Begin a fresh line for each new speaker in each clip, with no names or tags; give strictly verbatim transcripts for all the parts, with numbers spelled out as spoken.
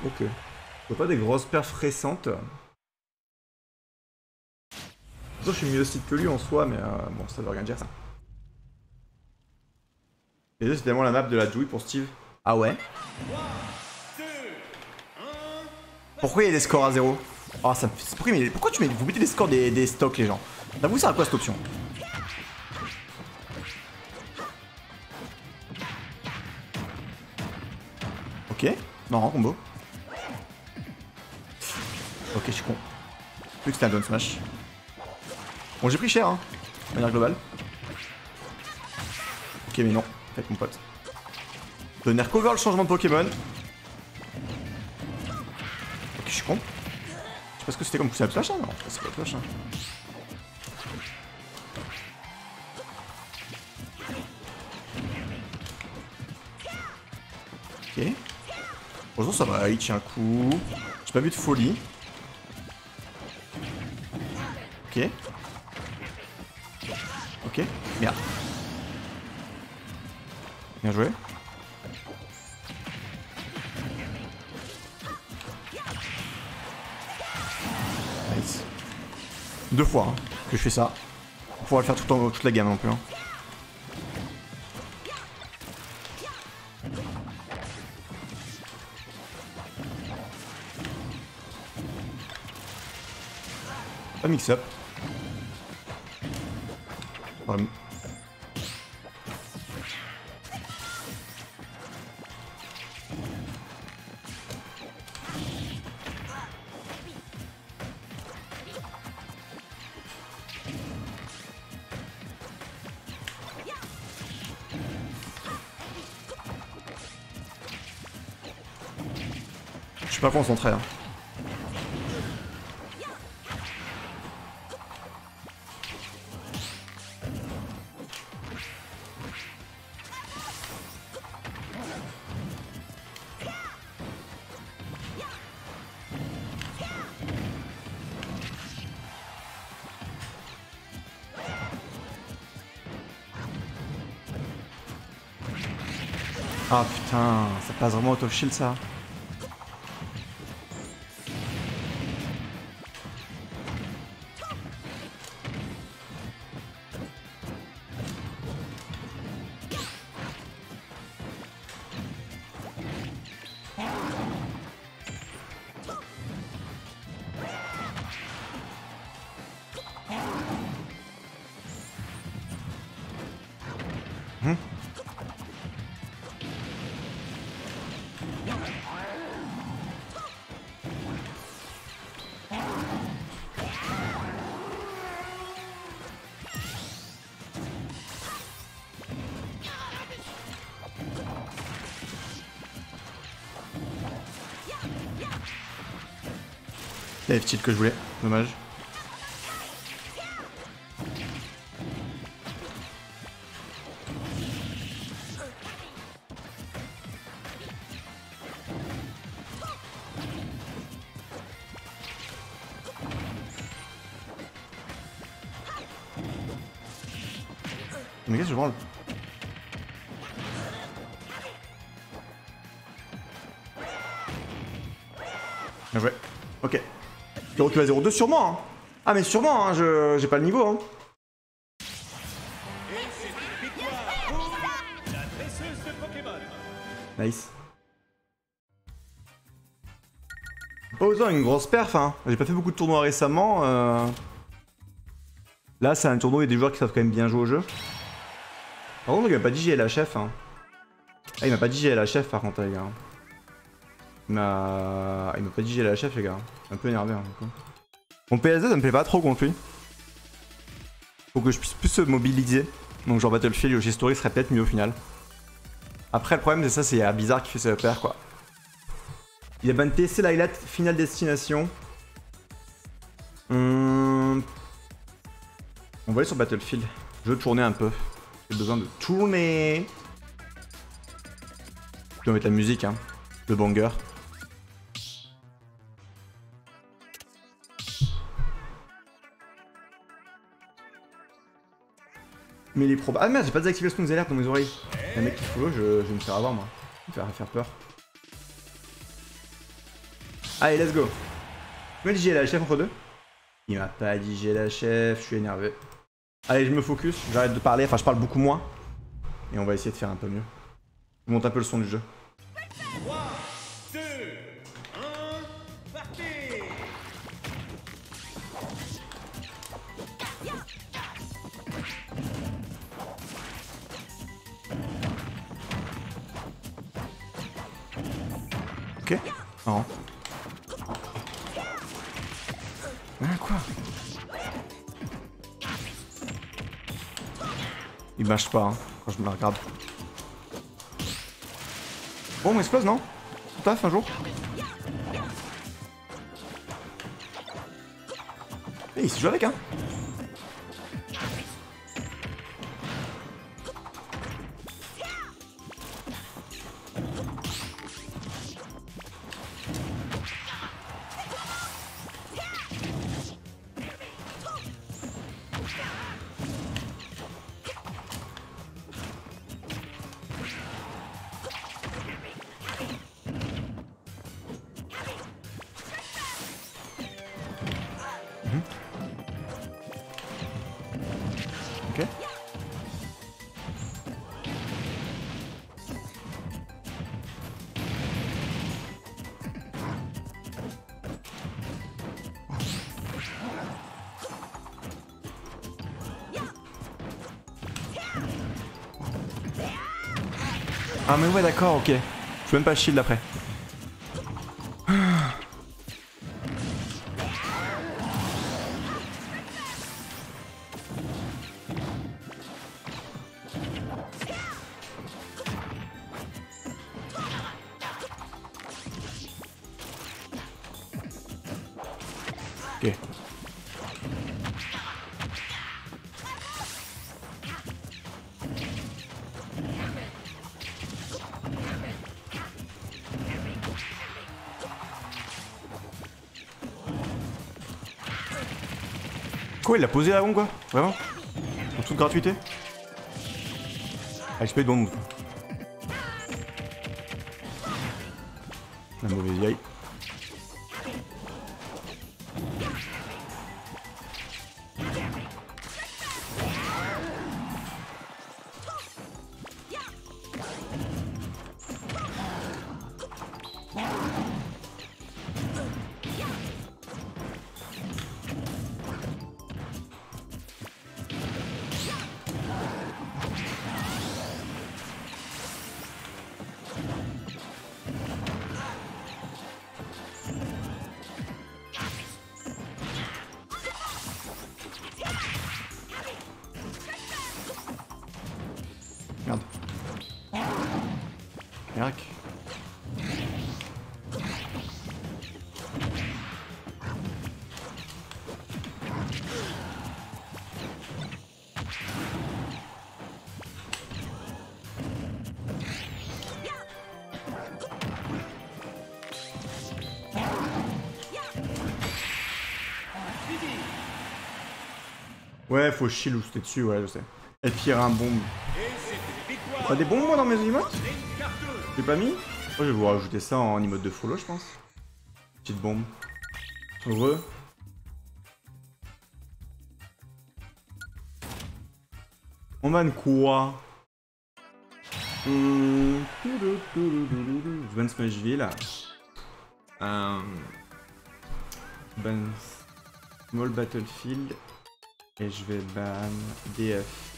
Ok. Je vois pas des grosses perfs récentes. Je suis mieux site que lui en soi, mais euh, bon, ça veut rien dire ça. Et c'est tellement la map de la Dewey pour Steve. Ah ouais? Pourquoi il y a des scores à zéro? Ah, ça me fait... Pourquoi, mais pourquoi tu mets... vous mettez des scores des, des stocks, les gens? Ça vous sert à quoi cette option? Ok. Non, combo. Ok, je suis con. Plus que c'était un down smash. Bon, j'ai pris cher, hein, de manière globale. Ok, mais non, avec mon pote. Donner cover le changement de Pokémon. Ok, je suis con. Je sais pas ce que c'était comme pousser à flash, hein. Non, c'est pas flash, hein. Ok. Bonjour, ça va, il tient un coup. J'ai pas vu de folie. Ok. Ok. Merde. Bien joué. Nice. Deux fois hein, que je fais ça. On pourra le faire tout en, toute la gamme non plus. Hein. Pas mix-up. Vraiment. Je suis pas concentré. Hein. Ah putain, ça passe vraiment out of shield ça. Hum. Il y avait F-tilt que je voulais, dommage. Mais qu'est-ce que je branle? Bien joué. Ok. Pyro qui va zéro deux sûrement hein. Ah mais sûrement hein, je j'ai pas le niveau hein. Nice. Pas besoin d'une grosse perf hein. J'ai pas fait beaucoup de tournois récemment. Euh... Là c'est un tournoi où il y a des joueurs qui savent quand même bien jouer au jeu. Par contre il m'a pas dit G L H F hein. Ah il m'a pas dit G L H F par contre les gars. Il m'a il m'a pas dit G L H F les gars. Un peu énervé hein, du coup. Mon P S deux ça me plaît pas trop contre lui. Faut que je puisse plus se mobiliser. Donc genre Battlefield Yoshi Story serait peut-être mieux au final. Après le problème c'est ça, c'est Bizarre qui fait ses repères quoi. Il a ban T C Lylat Final Destination. Hum... On va aller sur Battlefield. Je veux tourner un peu. J'ai besoin de tourner. Je vais mettre la musique hein. Le banger. Mais les probes. Ah merde, j'ai pas désactivé le smooth alert dans mes oreilles. Un mec qui follow, je, je vais me faire avoir moi. Je vais me faire, faire peur. Allez, let's go. Tu m'as dit j'ai la chef entre deux? Il m'a pas dit j'ai la chef, je suis énervé. Allez, je me focus, j'arrête de parler, enfin je parle beaucoup moins. Et on va essayer de faire un peu mieux. Je monte un peu le son du jeu.
trois, deux, un, partez!
Ok. Marrant. Hein, quoi? Il mâche pas, hein, quand je me la regarde. Bon, on explose, non? On taffe un jour? Eh, il se joue avec, hein? Ok. Ah mais ouais d'accord, ok. Je peux même pas shield après. Ok. Quoi, il l'a posé avant quoi? Vraiment? En toute gratuité? Ah, je paye de bon move. La mauvaise vieille. Merde. Mirac. Ouais, faut shield ou c'était dessus, ouais, je sais. Et pire un bombe. T'as des bombes moi dans mes emotes? J'ai pas mis? Oh, je vais vous rajouter ça en emote de follow, je pense. Petite bombe. Heureux. On banne quoi? Hum... Je banne Smashville. Euh... Ban Small Battlefield. Et je vais ban D F.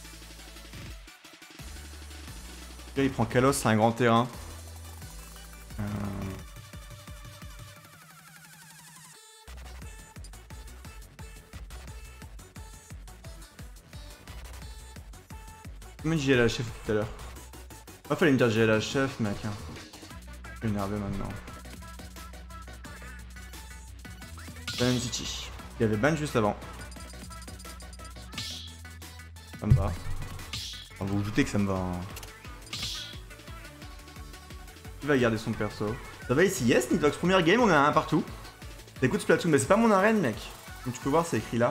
Là, il prend Kalos, c'est un grand terrain. Euh... Comment j'ai la chef tout à l'heure? Ah, fallait me dire j'ai la chef, mec. Hein. Je suis énervé maintenant. Ban City. Il y avait ban juste avant. Ça me va. Enfin, vous vous doutez que ça me va. Hein. Il va garder son perso. Ça va ici, yes, Nitlox, première game, on est à un partout. Écoute Splatoon, mais c'est pas mon arène, mec. Comme tu peux voir, c'est écrit là.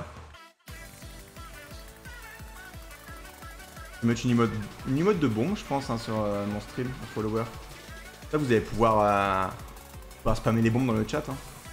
Je vais mettre une emote, une emote de bombe, je pense, hein, sur euh, mon stream, un follower. Là, vous allez pouvoir, euh, pouvoir spammer les bombes dans le chat. Hein.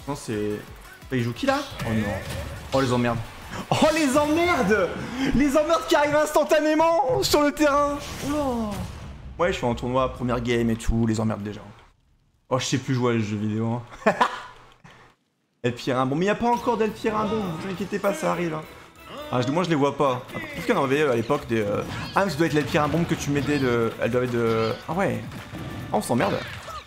Non, c'est... Bah, il joue qui, là? Oh non. Oh, les emmerdes. Oh, les emmerdes. Les emmerdes qui arrivent instantanément sur le terrain. Oh. Ouais, je fais un tournoi, première game et tout, les emmerdes déjà. Oh, je sais plus jouer à les jeux vidéo. Hein. El Pirambon. Mais il n'y a pas encore d'El Pirambon, vous inquiétez pas, ça arrive. Hein. Ah, moi je les vois pas. Peut-être qu'il y en avait à l'époque des... Euh... Ah, mais ça doit être l'El Pirambon que tu mettais de... Elle doit être de... Ah ouais. Ah, on s'emmerde.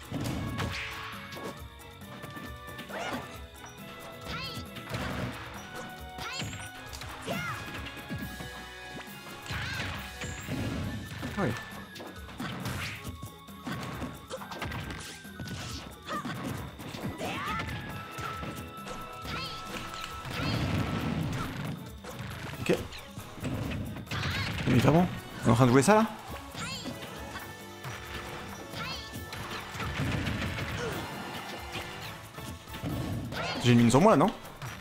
Ouais. Ok. Mais vraiment, on est en train de jouer ça là? J'ai une mine sur moi là, non?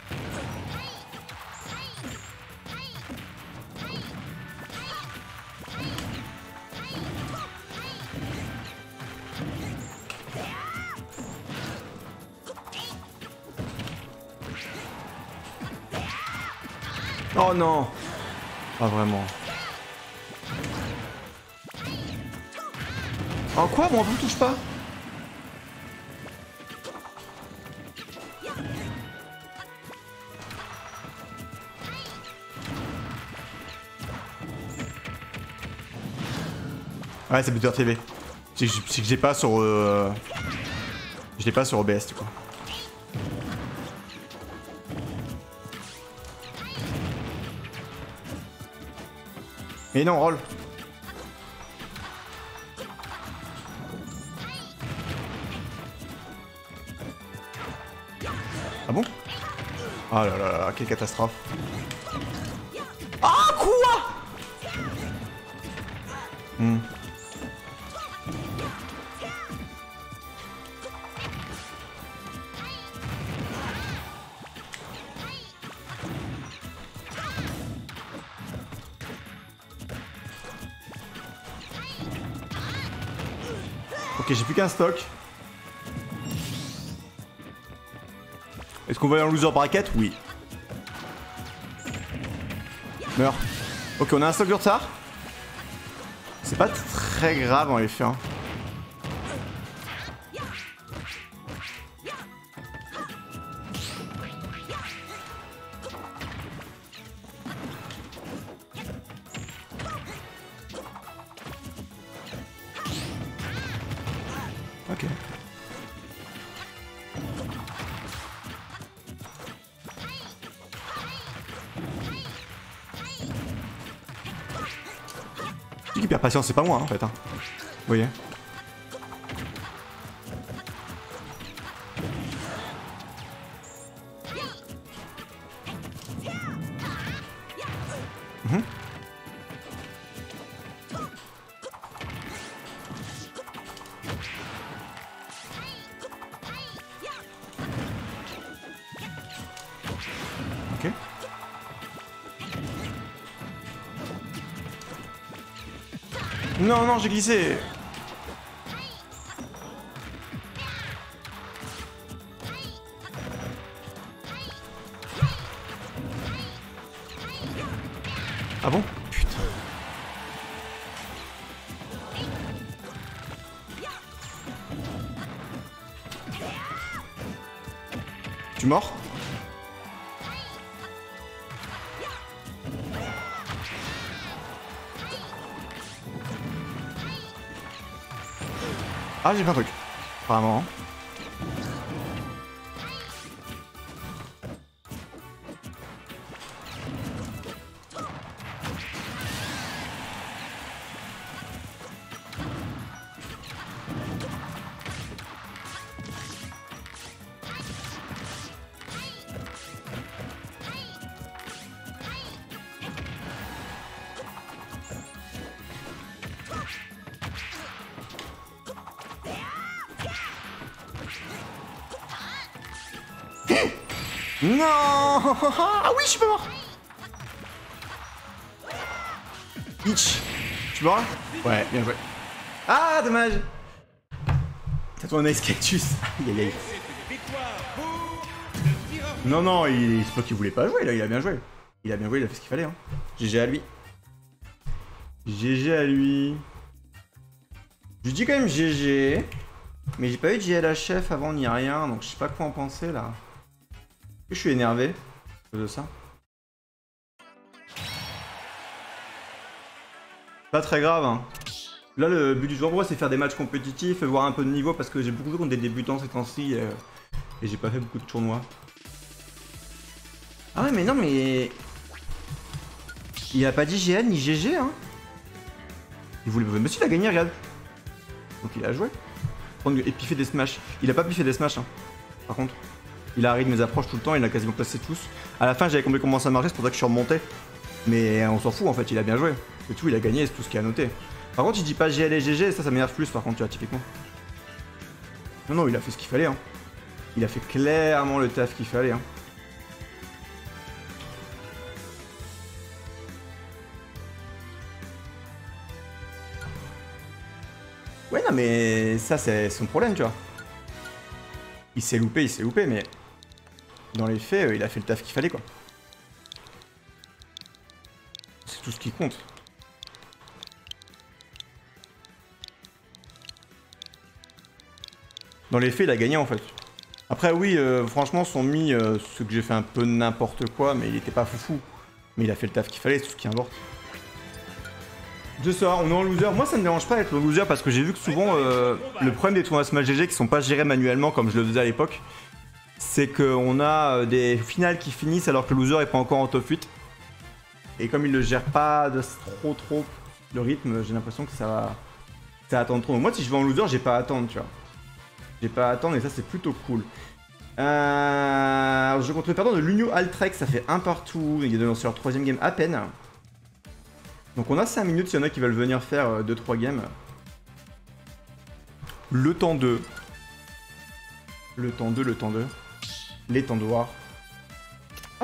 Oh non! Pas vraiment. Oh quoi? Bon, on ne touche pas? Ouais, c'est Butter T V. C'est que j'ai pas sur... Euh... Je l'ai pas sur O B S, du coup. Mais non, roll. Ah bon? Oh là là là, quelle catastrophe. Ah, quoi? Hmm. Ok, j'ai plus qu'un stock. Est-ce qu'on va aller en loser bracket? Oui. Meurs. Ok, on a un stock de retard. C'est pas très grave en effet. Hein. Ok. Qui perd patience, c'est pas moi hein, en fait. Hein. Vous voyez. Mmh. Ok. Non, non, j'ai glissé. Ah bon? Putain. Tu mors? Ah, j'ai fait un truc. Apparemment. Non. Ah oui, je suis pas mort. Itch. Tu mort? Ouais, bien joué. Ah, dommage. T'as ton nice cactus. Aïe aïe aïe.
Victoire pour
Non, non, il... c'est pas qu'il voulait pas jouer, là, il a bien joué. Il a bien joué, il a fait ce qu'il fallait. Hein. G G à lui. G G à lui. Je lui dis quand même G G. Mais j'ai pas eu de G L H F avant ni rien, donc je sais pas quoi en penser là. Je suis énervé à cause de ça. Pas très grave. Hein. Là, le but du joueur, c'est faire des matchs compétitifs, voir un peu de niveau parce que j'ai beaucoup joué contre des débutants ces temps-ci et, et j'ai pas fait beaucoup de tournois. Ah ouais, mais non, mais. Il a pas dit G L ni G G, hein. Il voulait. Mais si, il a gagné, regarde. Donc il a joué. Et puis fait des smash. Il a pas piffé des smash, hein. Par contre. Il a arrêté mes approches tout le temps, il a quasiment placé tous. À la fin, j'avais compris comment ça marchait, c'est pour ça que je suis remonté. Mais on s'en fout, en fait, il a bien joué. C'est tout, il a gagné, c'est tout ce qu'il a noté. Par contre, il dit pas G L et G G, ça, ça m'énerve plus, par contre, tu vois, typiquement. Non, non, il a fait ce qu'il fallait, hein. Il a fait clairement le taf qu'il fallait, hein. Ouais, non, mais ça, c'est son problème, tu vois. Il s'est loupé, il s'est loupé, mais dans les faits, euh, il a fait le taf qu'il fallait, quoi. C'est tout ce qui compte. Dans les faits, il a gagné, en fait. Après, oui, euh, franchement, son mi, euh, ce que j'ai fait un peu n'importe quoi, mais il était pas foufou. Mais il a fait le taf qu'il fallait, c'est tout ce qui importe. Je sais, on est en loser. Moi, ça me dérange pas d'être en loser parce que j'ai vu que souvent, euh, le problème des tournois Smash G G qui sont pas gérés manuellement comme je le faisais à l'époque, c'est qu'on a des finales qui finissent alors que le loser est pas encore en top huit. Et comme il ne gère pas de trop trop le rythme, j'ai l'impression que ça va, ça va attendre trop. Donc moi, si je vais en loser, j'ai pas à attendre, tu vois. J'ai pas à attendre et ça, c'est plutôt cool. Euh, je contre le perdant de l'Unio Altrex, ça fait un partout. Il est dans leur troisième game à peine. Donc on a cinq minutes s'il y en a qui veulent venir faire deux trois games. Le temps deux. Le temps deux, le temps deux. Les temps noirs. Hop.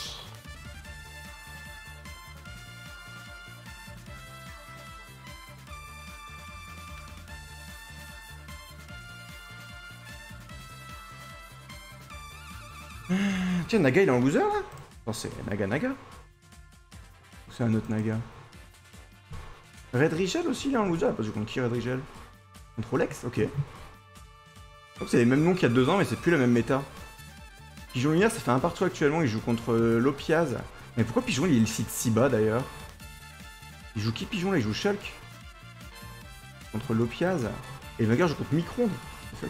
Tiens, Naga il est en loser là? Non, c'est Naga Naga. C'est un autre Naga. Red Rigel aussi, il est en loser. Pas du contre qui Red Rigel? Contre Lex? Ok. Donc c'est les mêmes noms qu'il y a deux ans, mais c'est plus la même méta. Pigeon Lumière, ça fait un partout actuellement. Il joue contre euh, Lopiaz. Mais pourquoi Pigeon il est le site si bas d'ailleurs? Il joue qui Pigeon là? Il joue Shulk contre Lopiaz. Et le Naga joue contre Micron. Fuck.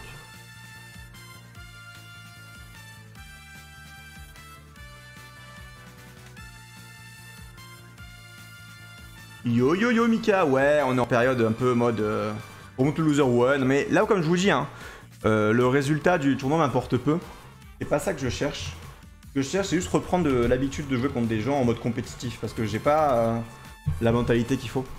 Yo yo yo Mika, ouais, on est en période un peu mode euh, remonte le loser, ouais, non, mais là comme je vous dis, hein, euh, le résultat du tournoi m'importe peu. C'est pas ça que je cherche. Ce que je cherche, c'est juste reprendre l'habitude de jouer contre des gens en mode compétitif, parce que j'ai pas euh, la mentalité qu'il faut.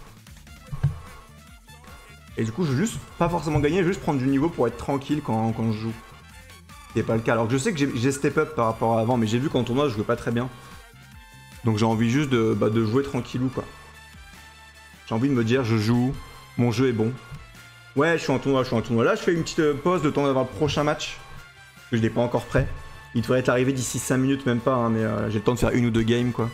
Et du coup, je veux juste pas forcément gagner, je veux juste prendre du niveau pour être tranquille quand, quand je joue. C'est pas le cas. Alors que je sais que j'ai step up par rapport à avant, mais j'ai vu qu'en tournoi, je jouais pas très bien. Donc j'ai envie juste de, bah, de jouer tranquillou, quoi. J'ai envie de me dire, je joue, mon jeu est bon. Ouais, je suis en tournoi, je suis en tournoi. Là, je fais une petite pause de temps d'avoir le prochain match. Parce que je l'ai pas encore prêt. Il devrait être arrivé d'ici cinq minutes, même pas, hein, mais euh, j'ai le temps de faire une ou deux games, quoi.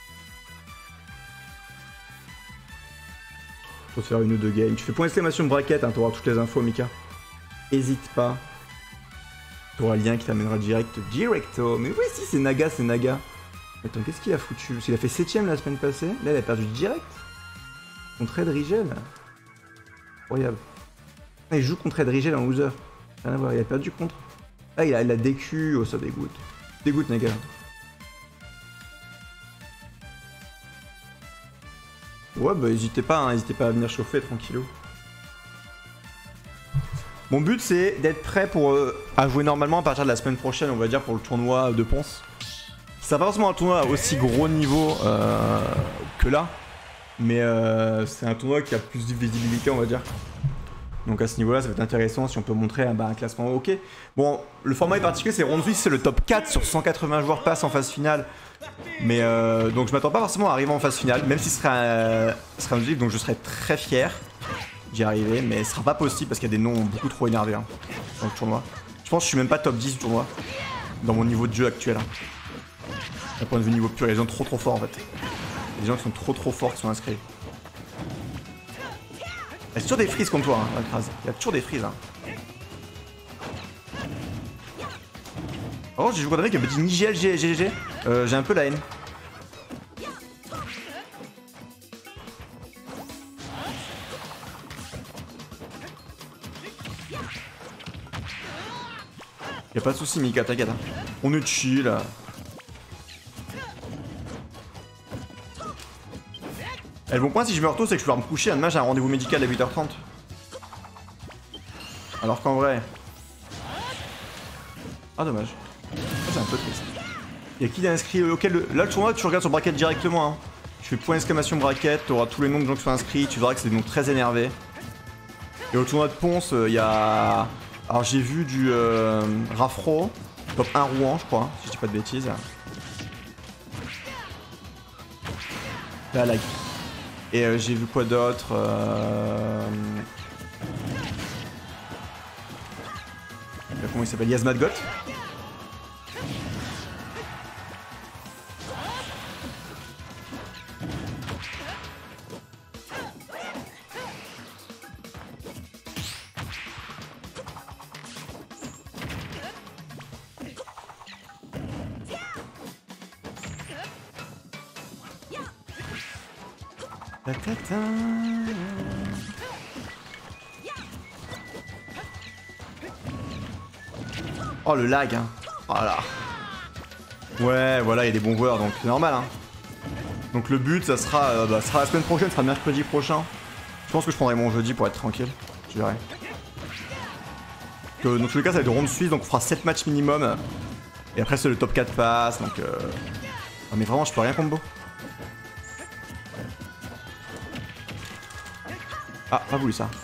Faut se faire une ou deux games. Tu fais point d'exclamation bracket, hein, t'auras toutes les infos, Mika. Hésite pas. T'auras le lien qui t'amènera direct, directo. Mais oui, si, c'est Naga, c'est Naga. Attends, qu'est-ce qu'il a foutu? Parce qu'il a fait septième la semaine passée. Là, il a perdu direct. Contre Ed Rigel. Incroyable. Ah, il joue contre Ed Rigel en loser. Rien à voir, il a perdu contre. Ah, il a, il a D Q, oh ça dégoûte. Dégoûte, Naga. Ouais, bah n'hésitez pas, hein, n'hésitez pas à venir chauffer tranquillou. Mon but c'est d'être prêt pour euh, à jouer normalement à partir de la semaine prochaine, on va dire, pour le tournoi de Ponce. Ça va pas forcément un tournoi à aussi gros niveau euh, que là. Mais euh, c'est un tournoi qui a plus de visibilité, on va dire. Donc à ce niveau-là, ça va être intéressant si on peut montrer bah, un classement ok. Bon, le format est particulier, c'est round six, c'est le top quatre sur cent quatre-vingts joueurs passe en phase finale. Mais euh, donc je m'attends pas forcément à arriver en phase finale, même si ce sera, euh, ce sera un objectif, donc je serai très fier d'y arriver. Mais ce sera pas possible parce qu'il y a des noms beaucoup trop énervés hein, dans le tournoi. Je pense que je suis même pas top dix du tournoi. dans mon niveau de jeu actuel. Hein. D'un point de vue niveau pur, il y a des gens trop trop forts en fait. Il y a des gens qui sont trop trop forts qui sont inscrits. Il y a toujours des frises contre toi, hein, Alcraz. Il y a toujours des frises. Hein. Oh, j'ai joué contre un mec qui a dit Nigel G G G. Euh, j'ai un peu la haine. Y'a pas de soucis, Mika, t'inquiète. Hein. On est chill. Et le bon point, si je meurs tôt, c'est que je peux me coucher. Demain, j'ai un rendez-vous médical à huit heures trente. Alors qu'en vrai. Ah, dommage. C'est un peu triste. Y'a qui d'inscrit auquel. Là, le tournoi, tu regardes sur bracket directement. Hein. Tu fais point exclamation bracket, t'auras tous les noms de gens qui sont inscrits. Tu verras que c'est des noms très énervés. Et au tournoi de Ponce, il euh, y a. Alors j'ai vu du euh, Rafro, top un Rouen je crois, si je dis pas de bêtises. Là, là. Et euh, j'ai vu quoi d'autre euh... Comment il s'appelle, Yazmadgot. Oh le lag hein. Voilà. Ouais voilà il y a des bons joueurs donc c'est normal hein. Donc le but ça sera, euh, bah, ça sera la semaine prochaine, ça sera mercredi prochain. Je pense que je prendrai mon jeudi pour être tranquille. Je verrai. Que, dans tous les cas ça va être de ronde suisse donc on fera sept matchs minimum. Et après c'est le top quatre pass donc euh... oh, mais vraiment je peux rien combo. Ah, pas voulu ça.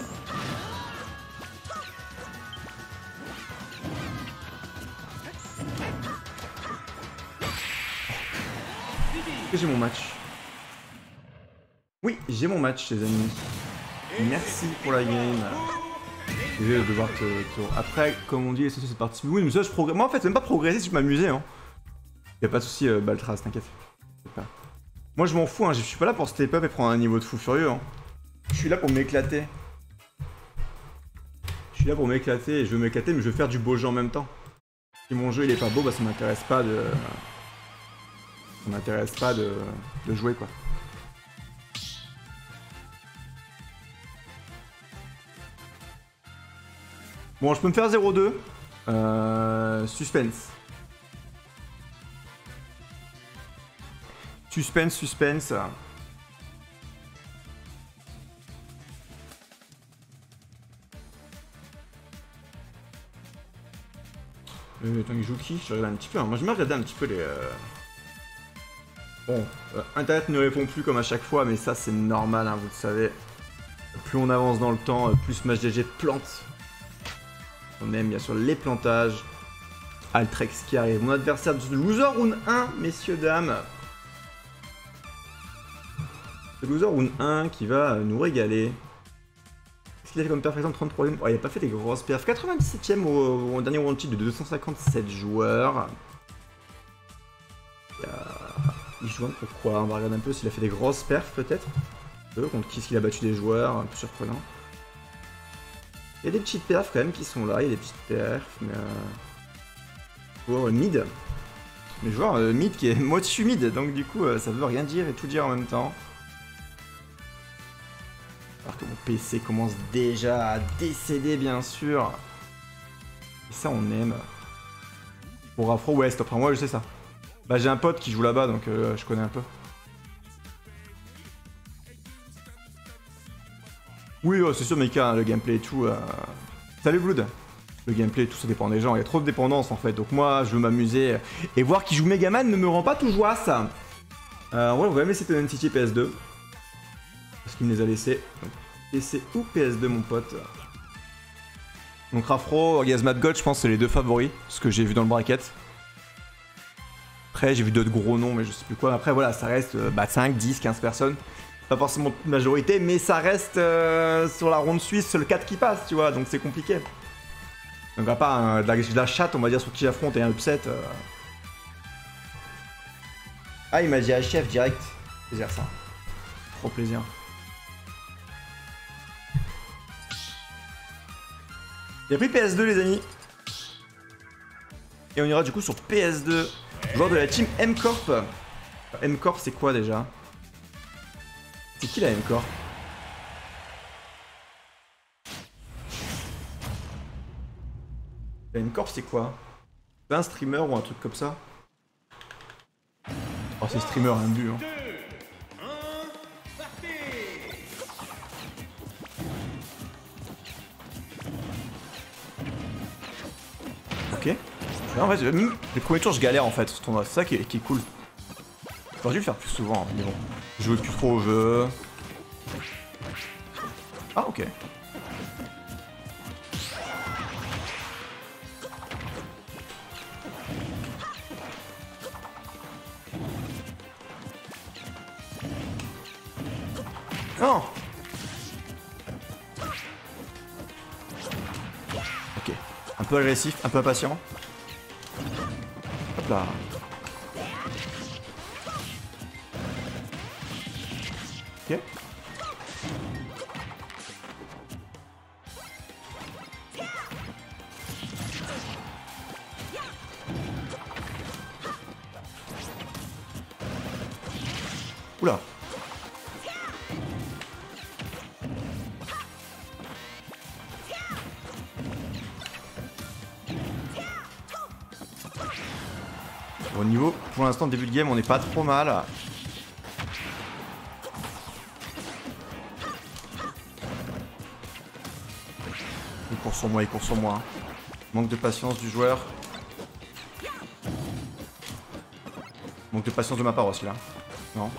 J'ai mon match. Oui, j'ai mon match, les amis. Merci pour la game. Je vais devoir te, te... Après, comme on dit, les c'est parti. Oui, mais ça, je progresse. Moi, en fait, c'est même pas progresser si je m'amusais. Hein. Y'a pas de soucis, euh, Baltras, t'inquiète. Moi, je m'en fous. Hein. Je suis pas là pour step up et prendre un niveau de fou furieux. Hein. Je suis là pour m'éclater. Je suis là pour m'éclater et je veux m'éclater, mais je veux faire du beau jeu en même temps. Si mon jeu il est pas beau, bah ça m'intéresse pas de. Ça m'intéresse pas de... de jouer quoi. Bon, je peux me faire zéro deux. Euh... Suspense. Suspense, suspense. Euh, attends, il joue qui? Je regarde un petit peu. Hein. Moi, je me regarde un petit peu les. Euh... Bon, euh, Internet ne répond plus comme à chaque fois, mais ça, c'est normal, hein, vous le savez. Plus on avance dans le temps, plus MatchGG plante. On aime bien sûr les plantages. Altrex qui arrive. Mon adversaire de loser round un, messieurs, dames. Le loser round un qui va nous régaler. Qu'est-ce qu'il a fait comme perf par exemple trente-troisième? Oh, il n'a pas fait des grosses perfs. quatre-vingt-dix-septième au, au dernier round titre de deux cent cinquante-sept joueurs. Il, a... il joue un peu quoi? On va regarder un peu s'il a fait des grosses perfs peut-être. Contre qui est-ce qu'il a battu des joueurs? Un peu surprenant. Il y a des petites perfs quand même qui sont là. Il y a des petites perfs. Mais euh... joueur euh, mid. Mais joueur euh, mid qui est moitié mid. Donc du coup euh, ça veut rien dire et tout dire en même temps. Alors que mon P C commence déjà à décéder bien sûr. Et ça on aime. Pour Afro West, après moi je sais ça. Bah j'ai un pote qui joue là-bas donc euh, je connais un peu. Oui oh, c'est sûr Mika, hein, le gameplay et tout. Euh... Salut Blood. Le gameplay et tout ça dépend des gens, il y a trop de dépendance en fait. Donc moi je veux m'amuser. Et voir qui joue Megaman ne me rend pas tout joie ça. Euh, ouais on va même laisser N C T P S deux. Parce qu'il me les a laissés. Donc, P C ou P S deux mon pote. Donc Rafro, Orgasmat God, je pense que c'est les deux favoris. Ce que j'ai vu dans le bracket. Après j'ai vu d'autres gros noms mais je sais plus quoi. Après voilà ça reste bah, cinq, dix, quinze personnes. Pas forcément une majorité mais ça reste euh, sur la ronde suisse le quatre qui passe tu vois. Donc c'est compliqué. Donc à part hein, de, la, de la chatte, on va dire, sur qui j'affronte et un upset. Euh... Ah, il m'a dit H F direct. Plaisir ça. Trop plaisir. J'ai pris P S deux les amis. Et on ira du coup sur P S deux. Joueur de la team M-Corp. M-Corp c'est quoi déjà? C'est qui la M-Corp? La M-Corp c'est quoi? C'est un streamer ou un truc comme ça? Oh c'est streamer un but hein. Ok. Non, en fait, les premiers tours je galère en fait ce tournoi, c'est ça qui est, qui est cool. J'aurais dû le faire plus souvent, mais bon. Je jouais plus trop au jeu. Ah ok. Non. Ok. Un peu agressif, un peu impatient. Hop là. Ok. Oula. Au niveau, pour l'instant, début de game, on n'est pas trop mal. Il court sur moi, il court sur moi. Manque de patience du joueur. Manque de patience de ma part aussi là. Non.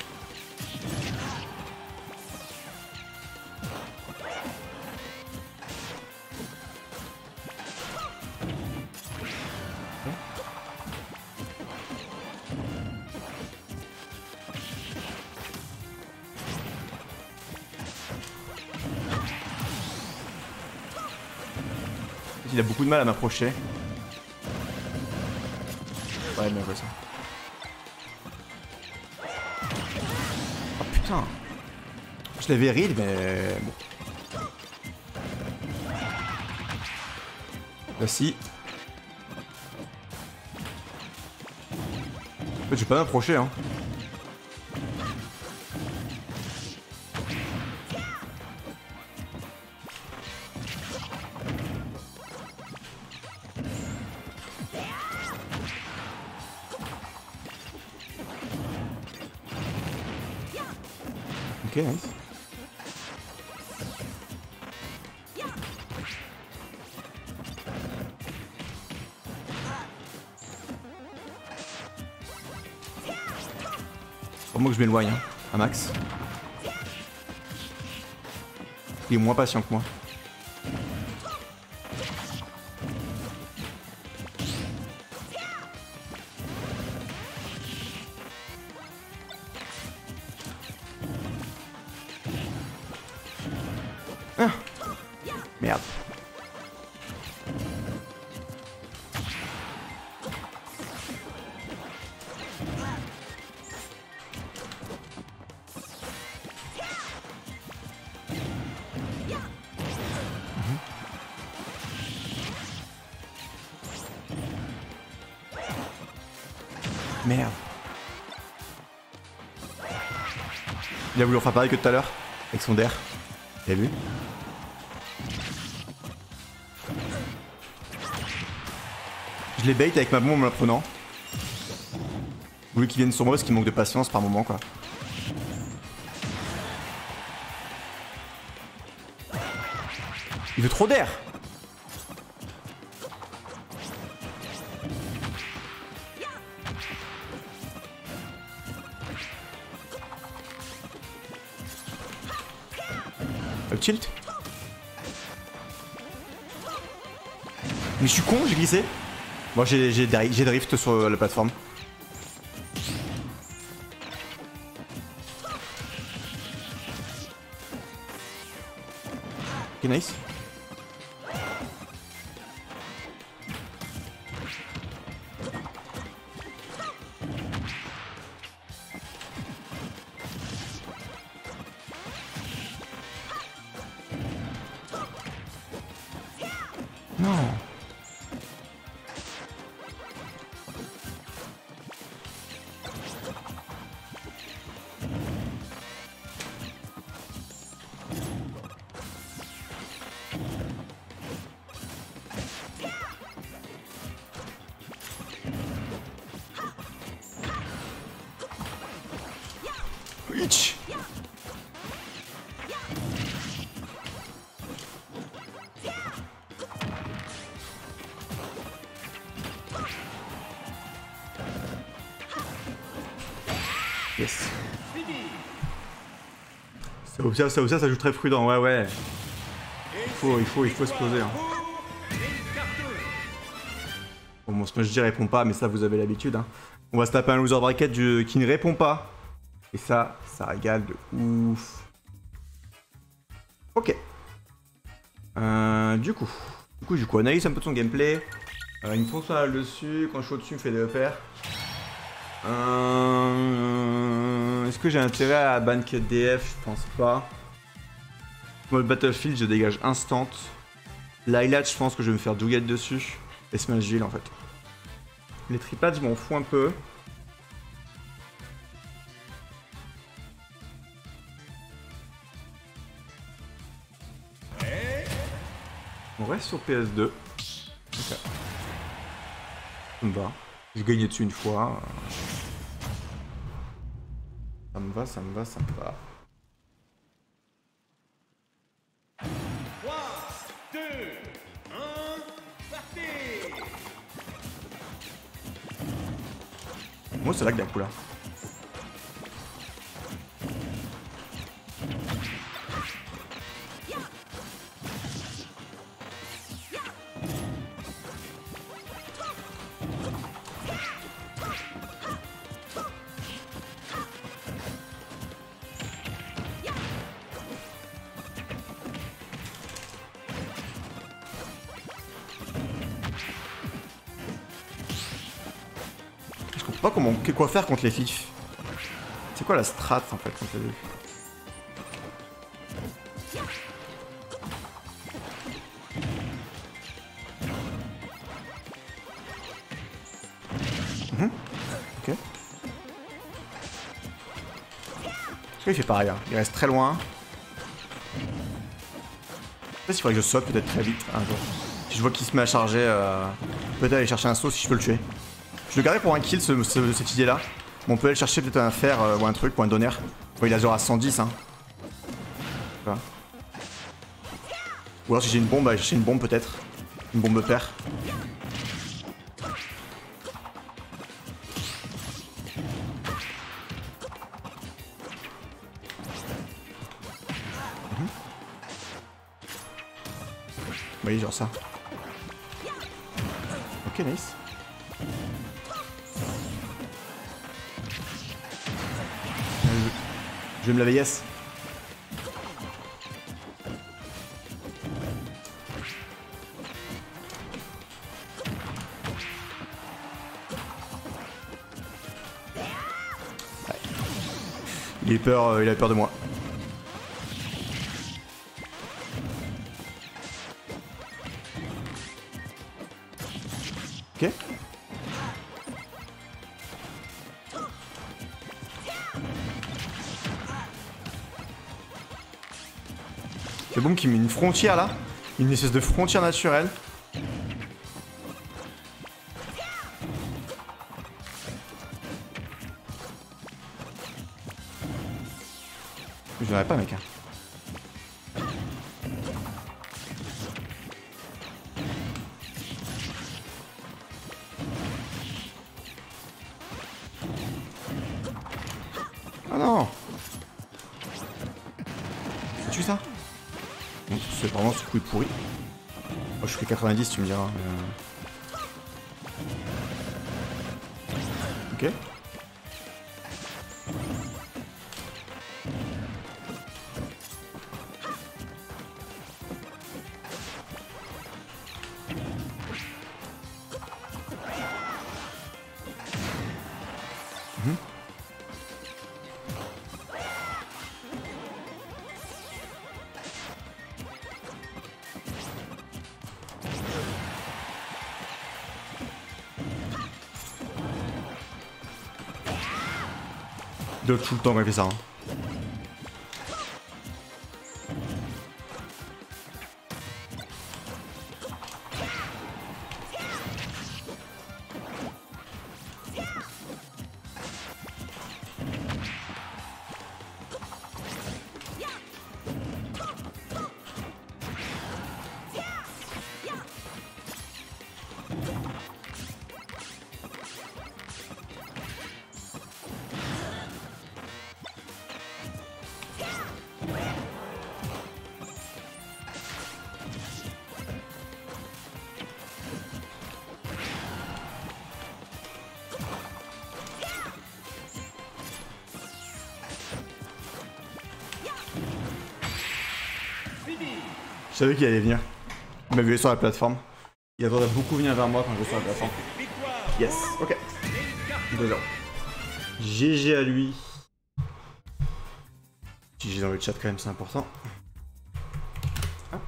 Il a beaucoup de mal à m'approcher. Ouais, bien joué ça. Oh putain. Je l'avais read, mais bon. Là, si. En fait, je vais pas m'approcher, hein. Ok, nice. Faut moi que je m'éloigne, hein, à max. Il est moins patient que moi. Ah. Merde. Mhm. Merde. Il a voulu refaire pareil que tout à l'heure, avec son der. T'as vu? Je les bait avec ma bombe en me la prenant. Vous voulez qu'ils viennent sur moi parce qu'il manque de patience par moment quoi. Il veut trop d'air. Up tilt. Mais je suis con, j'ai glissé. Moi j'ai j'ai drift sur la plateforme. Ok nice. Non. Itch. Yes. Ça aussi, ça aussi, ça joue très prudent, ouais, ouais. Il faut, il faut, il faut se poser. Hein. Bon, mon smash J répond pas, mais ça, vous avez l'habitude. Hein. On va se taper un loser bracket du... qui ne répond pas. Et ça, ça régale de ouf. Ok. Euh, du coup, du coup, du coup, analyse un peu de son gameplay. Euh, il me fonce pas mal dessus. Quand je suis au-dessus, il me fait des repères. Euh... Est-ce que j'ai intérêt à ban cut D F? Je pense pas. Moi, le Battlefield, je dégage instant. L'highlight, je pense que je vais me faire Douget dessus. Et Smash Gill en fait. Les tripads, je m'en fous un peu. On reste sur P S deux. Ok. Ça me va. J'ai gagné dessus une fois. Ça me va, ça me va, ça me va.
trois, deux, un, partez!
Moi, c'est là que d'un coup là. Je comprends pas comment, quoi faire contre les fifs. C'est quoi la strat en fait contre les... Mmh. Ok. Il fait pareil, hein. Il reste très loin. Je sais pas s'il faudrait que je saute peut-être très vite un jour. Si je vois qu'il se met à charger, euh... peut-être aller chercher un saut si je peux le tuer. Je le garderai pour un kill ce, ce, cette idée là. Mais on peut aller chercher peut-être un fer euh, ou un truc ou un donner. Bon, il a genre à cent dix hein. Voilà. Ou alors si j'ai une bombe, aller chercher une bombe peut-être. Une bombe paire. Mmh. Oui, genre ça. Ok, nice. Je vais me laver, yes. Ouais. Il a peur, euh, il a peur de moi. Ok. C'est bon qu'il met une frontière là. Une espèce de frontière naturelle. Je verrai pas mec. Hein. Ah non. Tu ça? C'est vraiment ce coup est pourri. Oh, je fais quatre-vingt-dix, tu me diras. Mais... Ok. Mmh. dodge tout le temps quand il fait ça. Hein. Je savais qu'il allait venir. Il m'a vu sur la plateforme. Il attendait beaucoup venir vers moi quand je vais sur la plateforme. Yes, ok. deux zéro. G G à lui. G G dans le chat quand même, c'est important. Hop.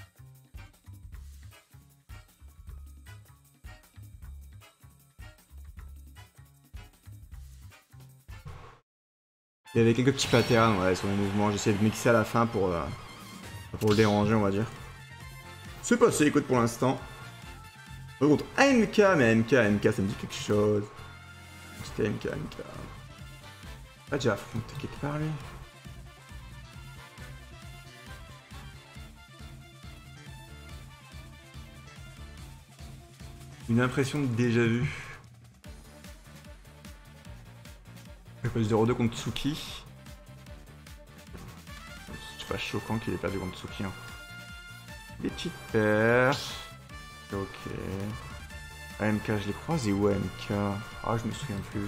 Il y avait quelques petits patterns ouais, sur les mouvements. J'essaie de mixer à la fin pour... Euh... Pour le déranger, on va dire. C'est passé, écoute, pour l'instant. Par contre, A M K, mais A M K, A M K, ça me dit quelque chose. C'était A M K, A M K. Pas déjà affronté quelque part, lui. Une impression de déjà vu. zéro deux contre Tsuki. C'est pas choquant qu'il ait perdu contre Tsuki. Hein. Des petites paires. Ok. A M K, je l'ai croisé où A M K? Ah, je me souviens plus.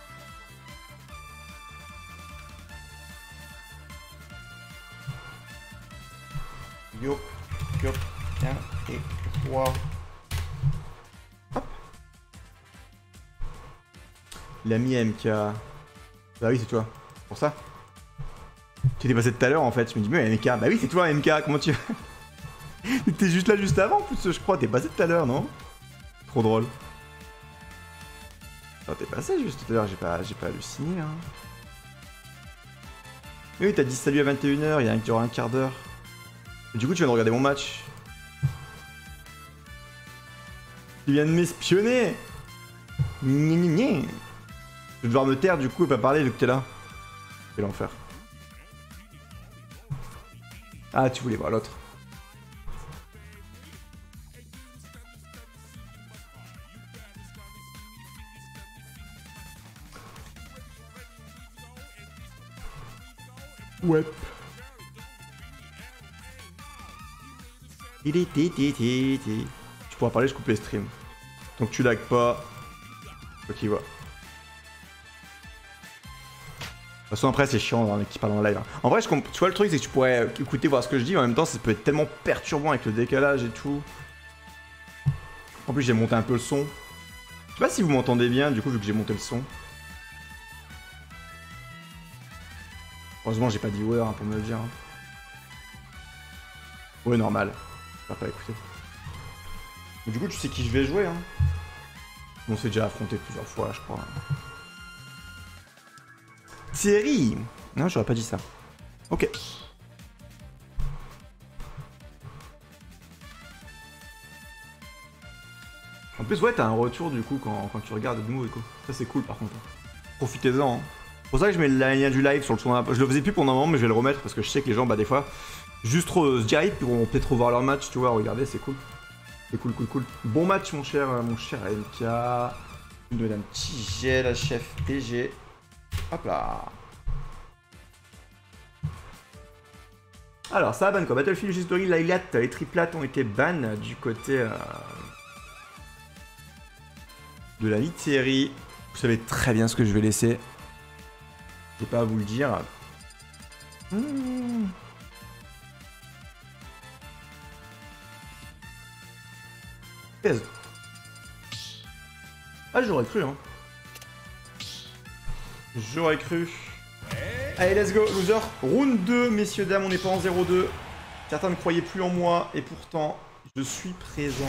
Yo, yo, un et trois. Hop. Il a mis A M K. Bah oui, c'est toi. Pour ça. Tu étais passé tout à l'heure en fait, je me dis mais A M K, bah oui c'est toi A M K, comment tu... T'étais juste là juste avant en plus je crois, t'es passé tout à l'heure non? Trop drôle. Non t'es passé juste tout à l'heure, j'ai pas, j'ai pas halluciné hein. Mais oui t'as dit salut à vingt et une heures, il y a un qui aura un quart d'heure. Du coup tu viens de regarder mon match. Tu viens de m'espionner. Gné gné gné. Je vais devoir me taire du coup et pas parler vu que t'es là. Quel enfer. Ah, tu voulais voir l'autre. Ouais. Tu pourras parler, je coupe les streams. Donc tu lags pas. Ok, va. De toute façon, après, c'est chiant dans un mec qui parle en live. Hein. En vrai, je tu vois, le truc, c'est que tu pourrais écouter, voir ce que je dis, mais en même temps, ça peut être tellement perturbant avec le décalage et tout. En plus, j'ai monté un peu le son. Je sais pas si vous m'entendez bien, du coup, vu que j'ai monté le son. Heureusement, j'ai pas dit ouais hein, pour me le dire. Hein. Ouais, normal. Je vais pas écouter. Mais du coup, tu sais qui je vais jouer. Hein. On s'est déjà affronté plusieurs fois, je crois. Thierry! Non, j'aurais pas dit ça. Ok. En plus, ouais, t'as un retour du coup quand, quand tu regardes de nouveau. Ça, c'est cool par contre. Profitez-en. Hein. C'est pour ça que je mets le lien du live sur le son. Je le faisais plus pendant un moment, mais je vais le remettre parce que je sais que les gens, bah, des fois, juste trop se direct, puis vont peut-être revoir leur match, tu vois. Regardez, c'est cool. C'est cool, cool, cool. Bon match, mon cher, mon cher A M K. Je me donne un petit jet, la chef T G. Hop là. Alors ça ban quoi, Battlefield History, Lylat, les triplates ont été ban du côté euh, de la Elite Series. Vous savez très bien ce que je vais laisser. Je vais pas à vous le dire. Mmh. Pèse. Ah j'aurais cru hein. J'aurais cru. Allez, let's go, loser. Round deux, messieurs, dames, on n'est pas en zéro deux. Certains ne croyaient plus en moi, et pourtant, je suis présent.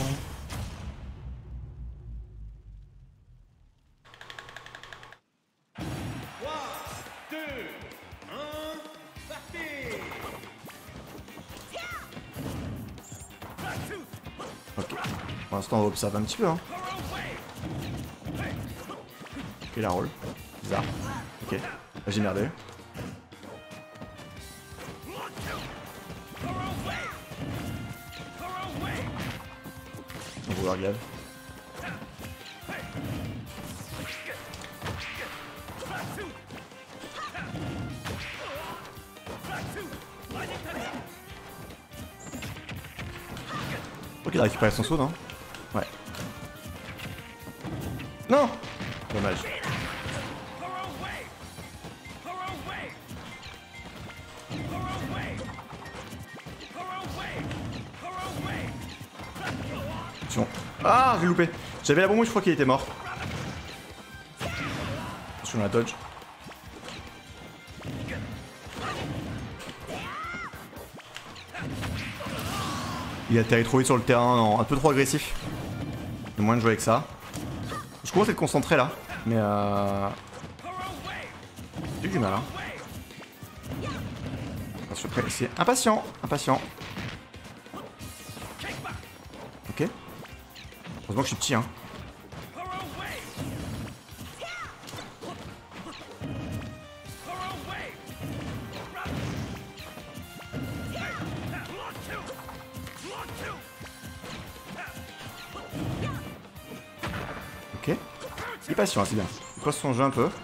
trois, deux, Pour l'instant, on va observer un petit peu. Hein. Ok, la roll. Bizarre. Ok, là j'ai merdé. On va voir glaive. Ok, il a récupéré son saut, non? Ouais. Non! Dommage. Attention. Ah, j'ai loupé. J'avais la bombe, je crois qu'il était mort. Attention, la dodge. Il atterrit trop vite sur le terrain, non, un peu trop agressif. Il y a moyen de jouer avec ça. Je commence à être concentré là, mais euh... j'ai du mal hein. Attention, c'est impatient, impatient. Ok. Heureusement que je suis petit hein. Ok. Il est patient, c'est bien. Il pose son jeu un peu.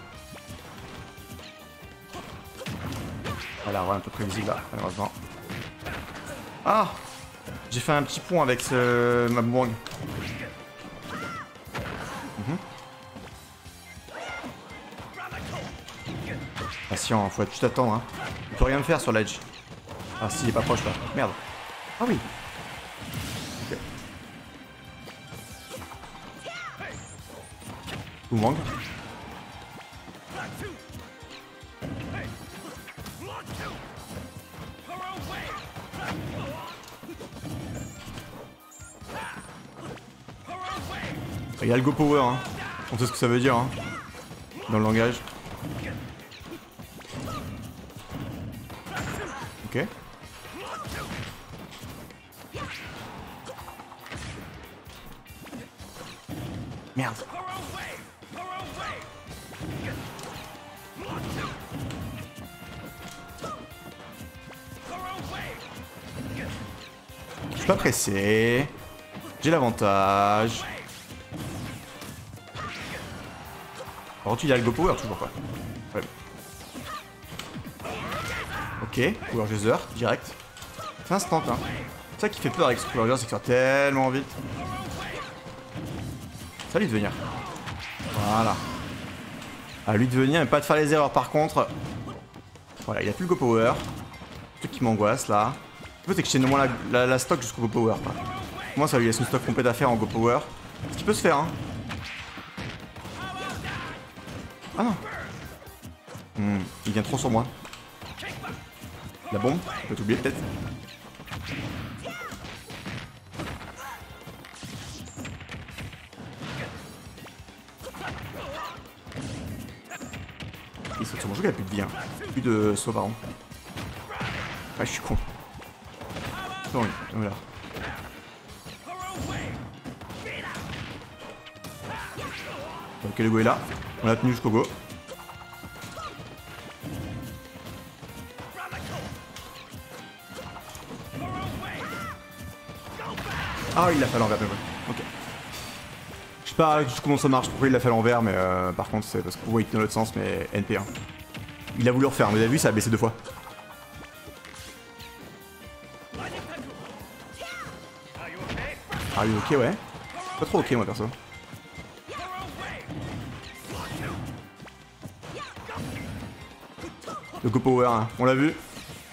Voilà, ouais, un peu prévisible là, malheureusement. Ah! J'ai fait un petit pont avec ce... ma boomerang. Mm-hmm. Patient, faut juste attendre. Hein. Il peut rien me faire sur l'edge. Ah si, il est pas proche là. Merde. Ah oui. Ok. Boomerang. Il y a le go power, hein. On sait ce que ça veut dire hein. Dans le langage. Ok. Merde. Je suis pas pressé. J'ai l'avantage. Par contre, il y a le go power toujours pas. Ouais. Ok, power geyser, direct. C'est instant, hein. C'est ça qui fait peur avec ce power geyser, c'est que ça va tellement vite. Ça lui de venir. Voilà. À lui de venir, mais pas de faire les erreurs par contre. Voilà, il a plus le go power. Le truc qui m'angoisse là. Le truc c'est que j'ai au moins la, la, la stock jusqu'au go power. Quoi. Moi ça lui laisse une stock complète à faire en go power. Ce qui peut se faire hein. Ah non. Hmm, il vient trop sur moi. La bombe, je peux t'oublier peut-être. Il saute sur mon jeu, il a plus de vie. Hein. Plus de saut par an. Ah, je suis con. Non, oui, là. Ok, le go est là. On l'a tenu jusqu'au go. Ah, il l'a fait à l'envers, ok. Je sais pas comment ça marche, pourquoi il l'a fait à l'envers, mais euh, par contre c'est parce qu'on voit qu'il dans l'autre sens, mais N P un. Il a voulu refaire, vous avez vu, ça a baissé deux fois. Ah oui, ok, ouais. Pas trop ok, moi perso. Le go power, hein. On l'a vu.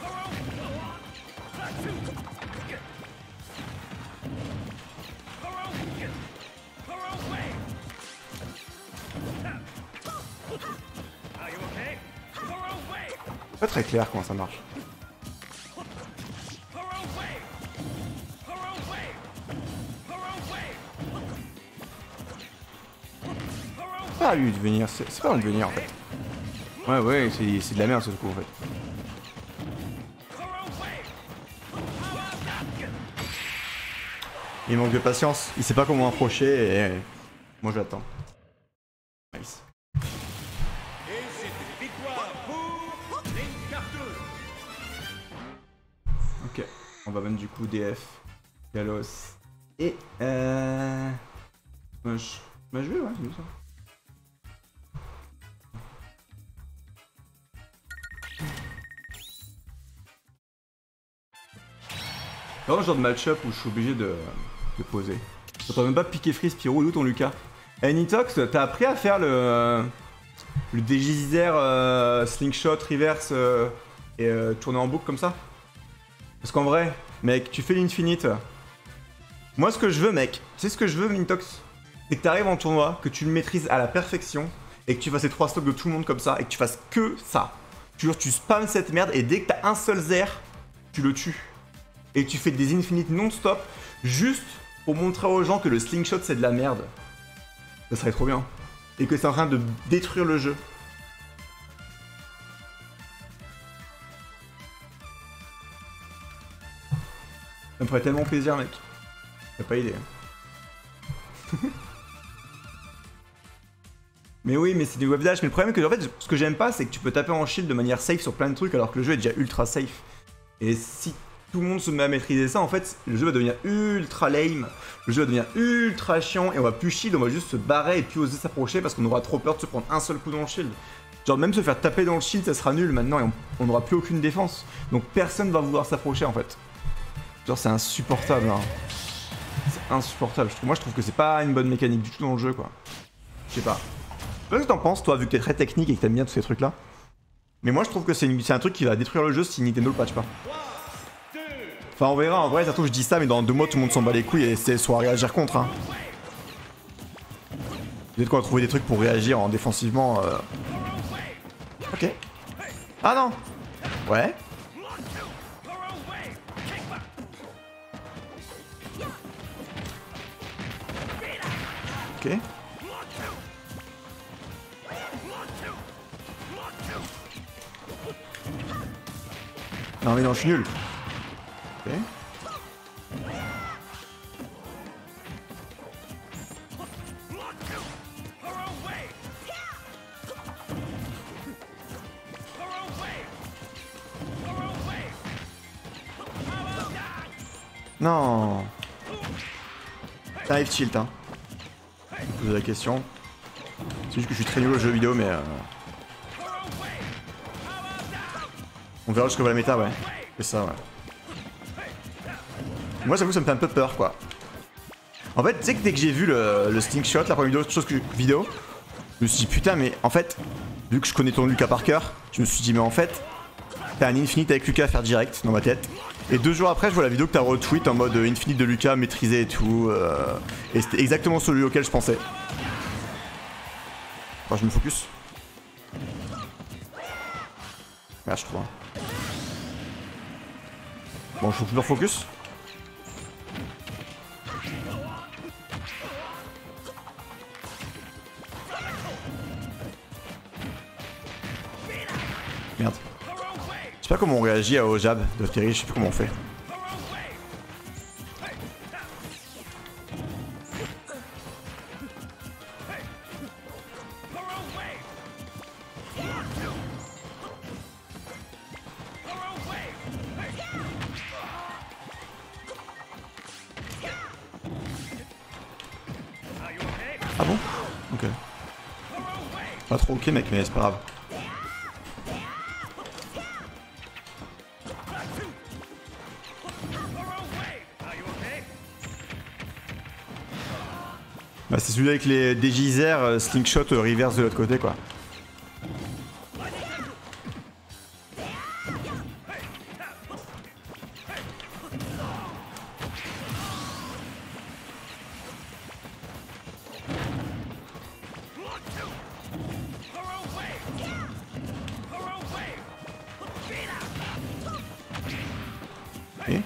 Pas très clair comment ça marche. C'est pas à lui de venir, c'est pas à lui de venir en fait. Ouais ouais, c'est de la merde ce coup en fait. Il manque de patience, il sait pas comment approcher et moi j'attends. Nice.
Et c'est une victoire pour les cartons.
Ok, on va mettre du coup D F, Galos et euh... Smash. Smash V, ouais, c'est ça. C'est vraiment le genre de match-up où je suis obligé de, de poser. T'as même pas piqué freeze, Pyro, d'où ton Lucas? Eh Nitox, t'as appris à faire le... Le Dégisizer, euh, slingshot, reverse euh, et euh, tourner en boucle comme ça? Parce qu'en vrai, mec, tu fais l'infinite. Moi, ce que je veux, mec, tu sais ce que je veux, Nitox? C'est que t'arrives en tournoi, que tu le maîtrises à la perfection et que tu fasses les trois stocks de tout le monde comme ça et que tu fasses que ça. Tu, tu spams cette merde et dès que t'as un seul zer, tu le tues. Et tu fais des infinites non-stop juste pour montrer aux gens que le slingshot c'est de la merde. Ça serait trop bien. Et que c'est en train de détruire le jeu. Ça me ferait tellement plaisir, mec. T'as pas idée. Mais oui, mais c'est du web dash. Mais le problème, c'est que en fait, ce que j'aime pas, c'est que tu peux taper en shield de manière safe sur plein de trucs alors que le jeu est déjà ultra safe. Et si tout le monde se met à maîtriser ça, en fait, le jeu va devenir ultra lame, le jeu va devenir ultra chiant, et on va plus shield, on va juste se barrer et puis oser s'approcher parce qu'on aura trop peur de se prendre un seul coup dans le shield. Genre même se faire taper dans le shield, ça sera nul maintenant, et on n'aura plus aucune défense. Donc personne va vouloir s'approcher en fait. Genre c'est insupportable, hein. C'est insupportable, je trouve. Moi je trouve que c'est pas une bonne mécanique du tout dans le jeu, quoi. Je sais pas. Qu'est-ce que t'en penses, toi, vu que t'es très technique et que t'aimes bien tous ces trucs-là? Mais moi je trouve que c'est une... un truc qui va détruire le jeu si Nintendo le patch pas. Enfin on verra, en vrai ça se trouve je dis ça mais dans deux mois tout le monde s'en bat les couilles et c'est soit à réagir contre, hein. Peut-être qu'on va trouver des trucs pour réagir en défensivement euh... Ok. Ah non. Ouais. Ok. Non mais non je suis nul. Ok. Non. T'arrives tilt, hein. Je me pose la question. C'est juste que je suis très nul au jeu vidéo mais euh... on verra jusqu'à la méta, ouais. C'est ça, ouais. Moi j'avoue ça me fait un peu peur quoi. En fait tu sais que dès que j'ai vu le, le slingshot, la première vidéo, chose que, vidéo, je me suis dit putain mais en fait, vu que je connais ton Lucas par cœur, je me suis dit mais en fait, t'as un infinite avec Lucas à faire direct dans ma tête. Et deux jours après je vois la vidéo que t'as retweet en mode infinite de Lucas maîtrisé et tout. Euh, et c'était exactement celui auquel je pensais. Enfin je me focus. Merde je crois. Bon je faut plus focus. Merde. Je sais pas comment on réagit au jab de Terry, je sais plus comment on fait. Ah bon? Ok. Pas trop ok mec, mais c'est pas grave. Bah c'est celui avec les Dégisizer, euh, slingshot, euh, reverse de l'autre côté quoi. Okay.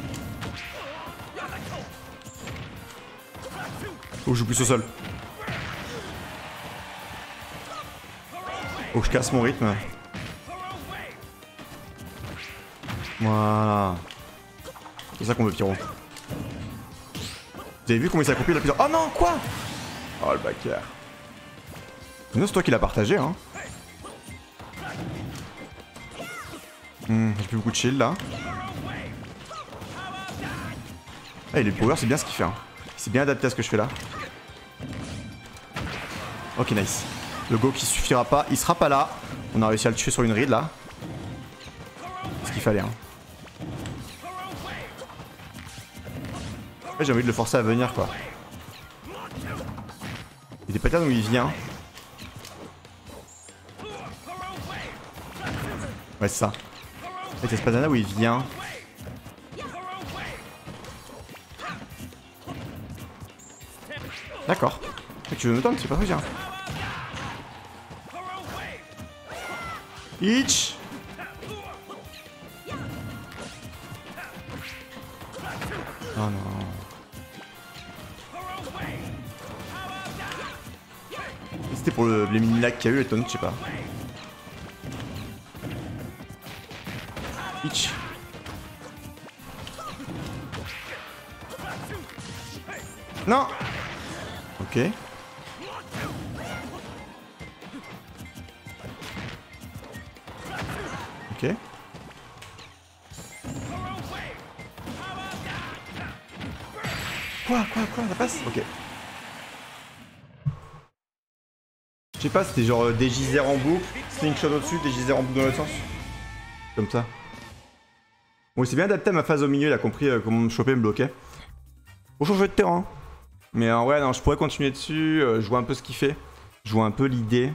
Faut que je joue plus au sol. Faut que je casse mon rythme. Voilà. C'est ça qu'on veut, Pyro. Vous avez vu comment il s'est accompli la plusieurs... Oh non, quoi? Oh, le backer. Non, c'est toi qui l'as partagé, hein. Hmm, j'ai plus beaucoup de shield, là. Ah, il est power, c'est bien ce qu'il fait, hein. Il s'est bien adapté à ce que je fais là. Ok, nice. Le go qui suffira pas, il sera pas là. On a réussi à le tuer sur une ride, là. C'est ce qu'il fallait, hein. J'ai envie de le forcer à venir, quoi. Il y a des patterns où il vient. Ouais, c'est ça. Il y a ce pattern là où il vient. D'accord. Tu veux me tendre, c'est pas vrai, Itch. Oh non. C'était pour le, les mini lags qu'il y a eu, les tonnes, je sais pas. Itch. Non. Ok. Ok. Quoi, quoi, quoi, ça passe? Ok. Je sais pas, c'était genre des gisères en boucle, slingshot au-dessus, des gisères en boucle dans l'autre sens. Comme ça. Bon, il s'est bien adapté à ma phase au milieu, il a compris euh, comment me choper, me bloquer. Faut changer de terrain. Mais euh, ouais, non, je pourrais continuer dessus, euh, je vois un peu ce qu'il fait. Je vois un peu l'idée.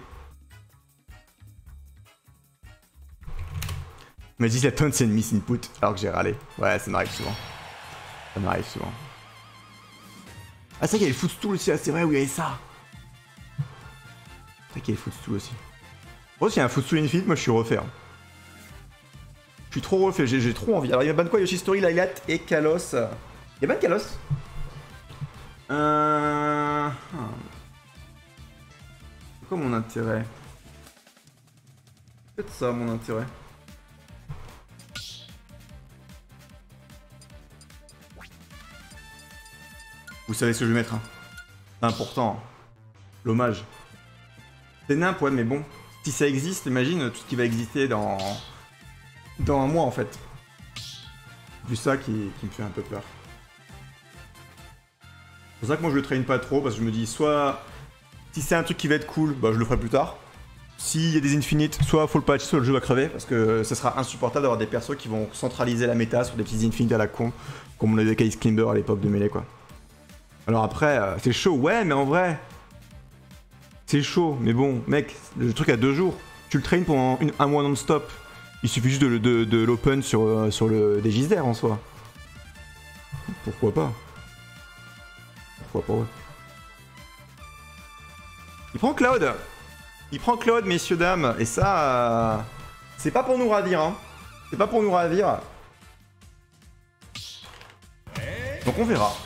Mais dis la tonne c'est une miss input alors que j'ai râlé. Ouais, ça m'arrive souvent. Ça m'arrive souvent. Ah, c'est vrai qu'il y avait le footstool aussi, ah, c'est vrai, où il y avait ça. C'est vrai qu'il y avait le footstool aussi. Bon, s'il y a un footstool infinite, moi je suis refait. Hein. Je suis trop refait, j'ai trop envie. Alors il y a ban quoi? Yoshi Story, Lylat et Kalos. Il y a ban Kalos? Euh... C'est quoi mon intérêt? C'est peut-être ça mon intérêt. Vous savez ce que je vais mettre, hein. C'est important. L'hommage. C'est nimp, ouais, mais bon. Si ça existe, imagine tout ce qui va exister dans... Dans un mois, en fait. Vu ça qui, qui me fait un peu peur. C'est pour ça que moi je le traîne pas trop, parce que je me dis, soit... Si c'est un truc qui va être cool, bah je le ferai plus tard. S'il y a des infinites, soit faut le patch, soit le jeu va crever, parce que ça sera insupportable d'avoir des persos qui vont centraliser la méta sur des petits infinites à la con, comme on avait avec Ice Climber à l'époque de Melee, quoi. Alors après, euh, c'est chaud, ouais, mais en vrai... C'est chaud, mais bon, mec, le truc à deux jours. Tu le traînes pendant une, un mois non-stop. Il suffit juste de, de, de l'open sur, euh, sur le Dégisder en soi. Pourquoi pas? Pourquoi pas, ouais. Il prend Cloud. Il prend Cloud, messieurs, dames. Et ça, euh, c'est pas pour nous ravir, hein. C'est pas pour nous ravir. Donc on verra.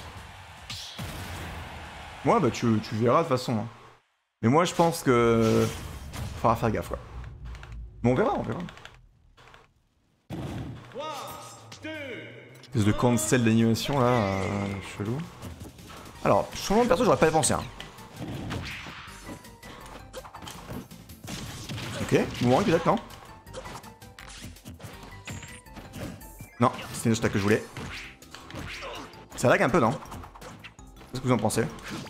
Moi, bah tu, tu verras de toute façon. Hein. Mais moi, je pense que... Faudra faire gaffe, quoi. Mais on verra, on verra. Espèce de cancel d'animation, là, euh, chelou. Alors, changement de perso, j'aurais pas pensé, hein. Ok, mouvement exact, non? Non, c'était une attaque que je voulais. Ça lag un peu, non? Qu'est-ce que vous en pensez?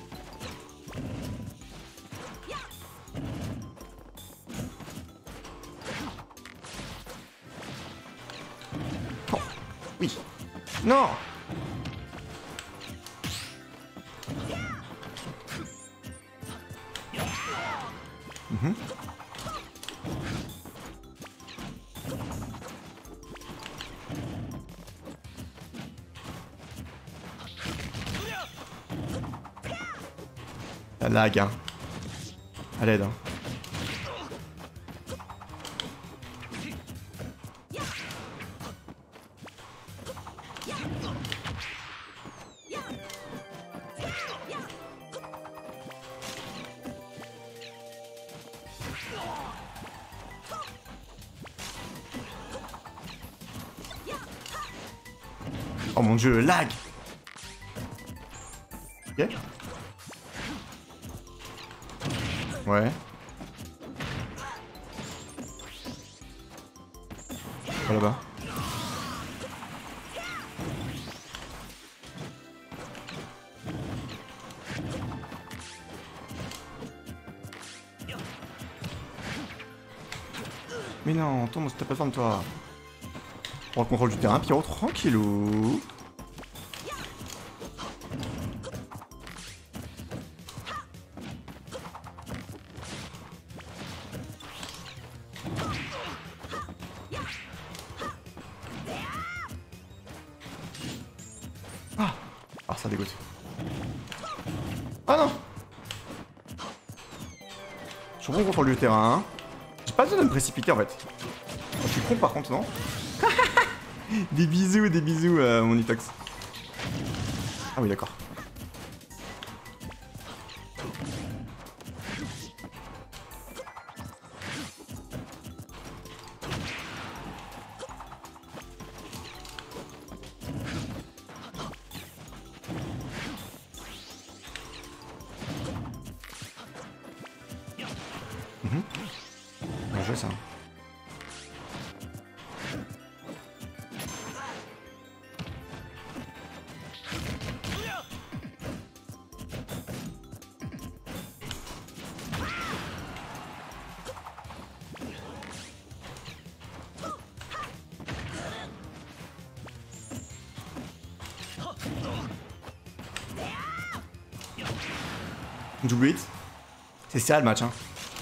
Oh, oui. Non. Mm-hmm. La lag, hein. À l'aide, hein. Oh mon dieu, le lag! Ok. Ouais. Pas là-bas. Mais non, tombe, c'était pas besoin de toi. Prends le contrôle du terrain, Pyro, tranquillou. Ah, ah ça dégoûte. Ah non. Je prends le contrôle du terrain. J'ai pas besoin de me précipiter en fait. Oh, je suis con par contre, non? Des bisous, des bisous, euh, mon Itox. Ah oui, d'accord. Mhm. Bien joué ça. Double hit. C'est ça le match, hein.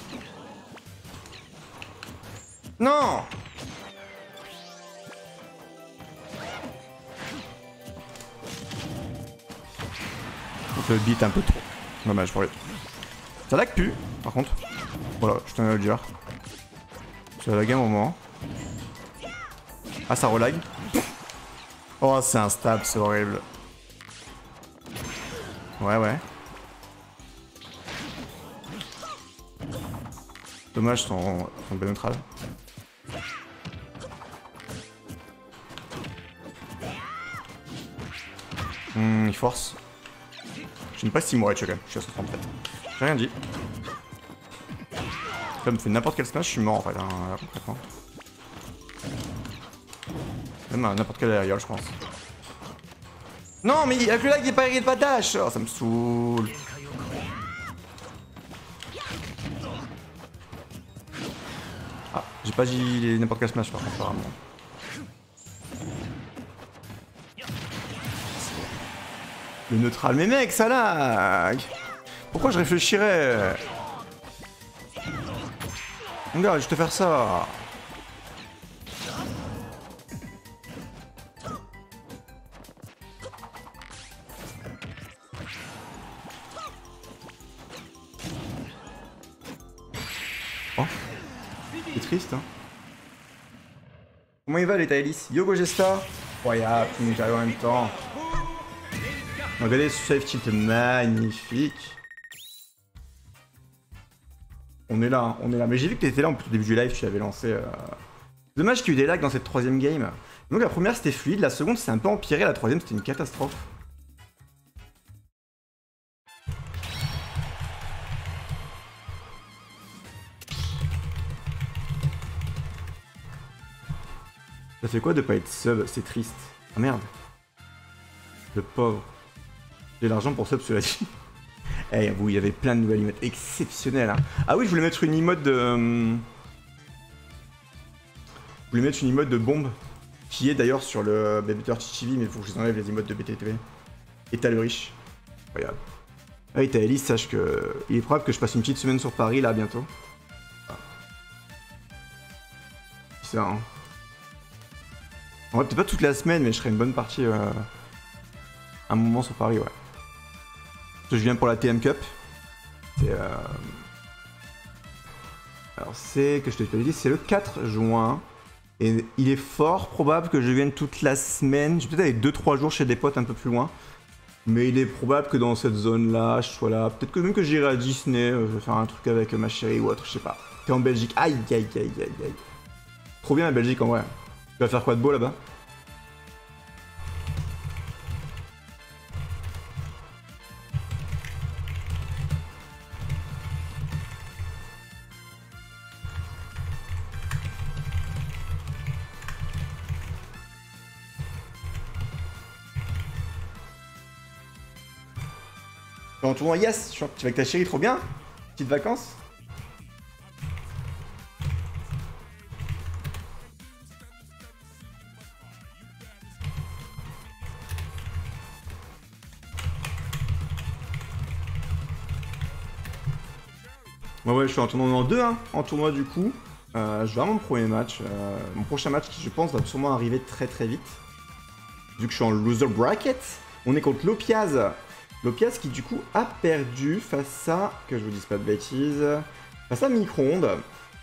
Non! Donc le beat un peu trop. Dommage pour lui. Ça lag plus, par contre. Voilà, je tenais à le dire. Ça lag un moment. Ah, ça relag. Oh, c'est un stab, c'est horrible. Ouais, ouais. Dommage son, son B neutral. Hmm, il force. Je sais pas si moi, quand même. Je suis à soixante-treize. J'ai rien dit. Comme fait n'importe quel smash, je suis mort en fait, hein, là, concrètement. Même à n'importe quel aérial, je pense. Non, mais avec le lag, il est pas, il est pas dash. Oh, ça me saoule. Ah, j'ai pas dit n'importe quel smash par contre, apparemment. Le neutral, mais mec, ça lag. Pourquoi je réfléchirais? Regarde, je vais te faire ça. Oh, c'est triste, hein. Comment il va les Thaïlis? Yogo Gesta. Incroyable, oh, nous en même temps. Regardez ce save tilt magnifique. On est là, hein, on est là. Mais j'ai vu que t'étais là au début du live, tu avais lancé. Euh... Dommage qu'il y ait eu des lags dans cette troisième game. Donc la première c'était fluide, la seconde c'est un peu empiré, la troisième c'était une catastrophe. Ça fait quoi de pas être sub? C'est triste. Ah merde. Le pauvre. J'ai l'argent pour sub, cela dit. Eh, hey, vous, il y avait plein de nouvelles emotes exceptionnelles. Hein. Ah oui, je voulais mettre une emote de... Euh... Je voulais mettre une emote de bombe. Qui est d'ailleurs sur le Babyter T V, mais il faut que je les enlève les emotes de B T T V. Et t'as le riche. Incroyable. Ah oui, t'as Elise, sache que... Il est probable que je passe une petite semaine sur Paris, là, bientôt. Ah. C'est ça, hein. En vrai, peut-être pas toute la semaine, mais je serai une bonne partie... Euh... Un moment sur Paris, ouais. Je viens pour la T M Cup. C'est... Euh... Alors c'est... Que je te dit, c'est le quatre juin. Et il est fort probable que je vienne toute la semaine. Je vais peut-être aller deux trois jours chez des potes un peu plus loin. Mais il est probable que dans cette zone-là, je sois là. Peut-être que même que j'irai à Disney, euh, je vais faire un truc avec ma chérie ou autre, je sais pas. T'es en Belgique. Aïe, aïe, aïe, aïe, aïe. Trop bien la Belgique en vrai. Tu vas faire quoi de beau là-bas? en tournoi, yes, tu vas avec ta chérie, trop bien. Petites vacances. Ouais, ouais, je suis en tournoi en deux, hein, en tournoi du coup. Euh, je vais à mon premier match. Euh, mon prochain match qui, je pense, va sûrement arriver très très vite. Vu que je suis en loser bracket. On est contre Lopiaz. Lopiaz qui, du coup, a perdu face à... Que je vous dise pas de bêtises. Face à Micro-ondes.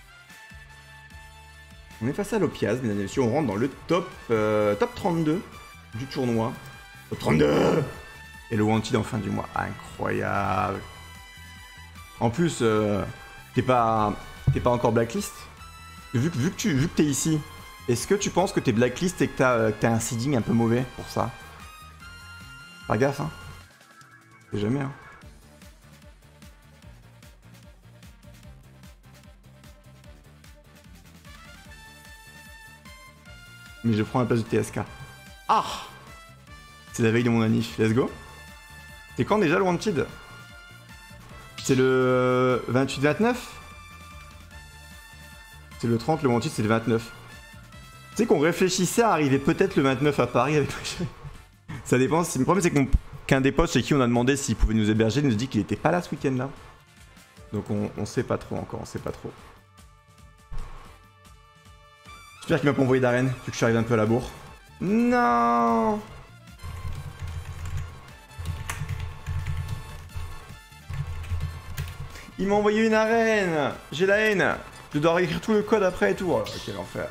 On est face à Lopiaz, mesdames et messieurs. On rentre dans le top, euh, top trente-deux du tournoi. Top trente-deux. Et le Wanted en fin du mois. Incroyable. En plus, euh, t'es pas, t'es pas encore blacklist. Vu, vu que tu vu que t'es ici, est-ce que tu penses que t'es blacklist et que t'as euh, un seeding un peu mauvais pour ça? Pas gaffe, hein. C'est jamais, hein. Mais je prends la place de T S K. Ah! C'est la veille de mon anniv. Let's go. C'est quand déjà le Wanted? C'est le vingt-huit vingt-neuf? C'est le trente, le Wanted c'est le vingt-neuf. Tu sais qu'on réfléchissait à arriver peut-être le vingt-neuf à Paris avec ma chérie. Ça dépend. Le problème c'est qu'un des potes chez qui on a demandé s'il pouvait nous héberger nous dit qu'il était pas là ce week-end là. Donc on, on sait pas trop encore, on sait pas trop. J'espère qu'il m'a pas envoyé d'arène, vu que je suis arrivé un peu à la bourre. Non! Il m'a envoyé une arène. J'ai la haine. Je dois réécrire tout le code après et tout. Oh, quel enfer.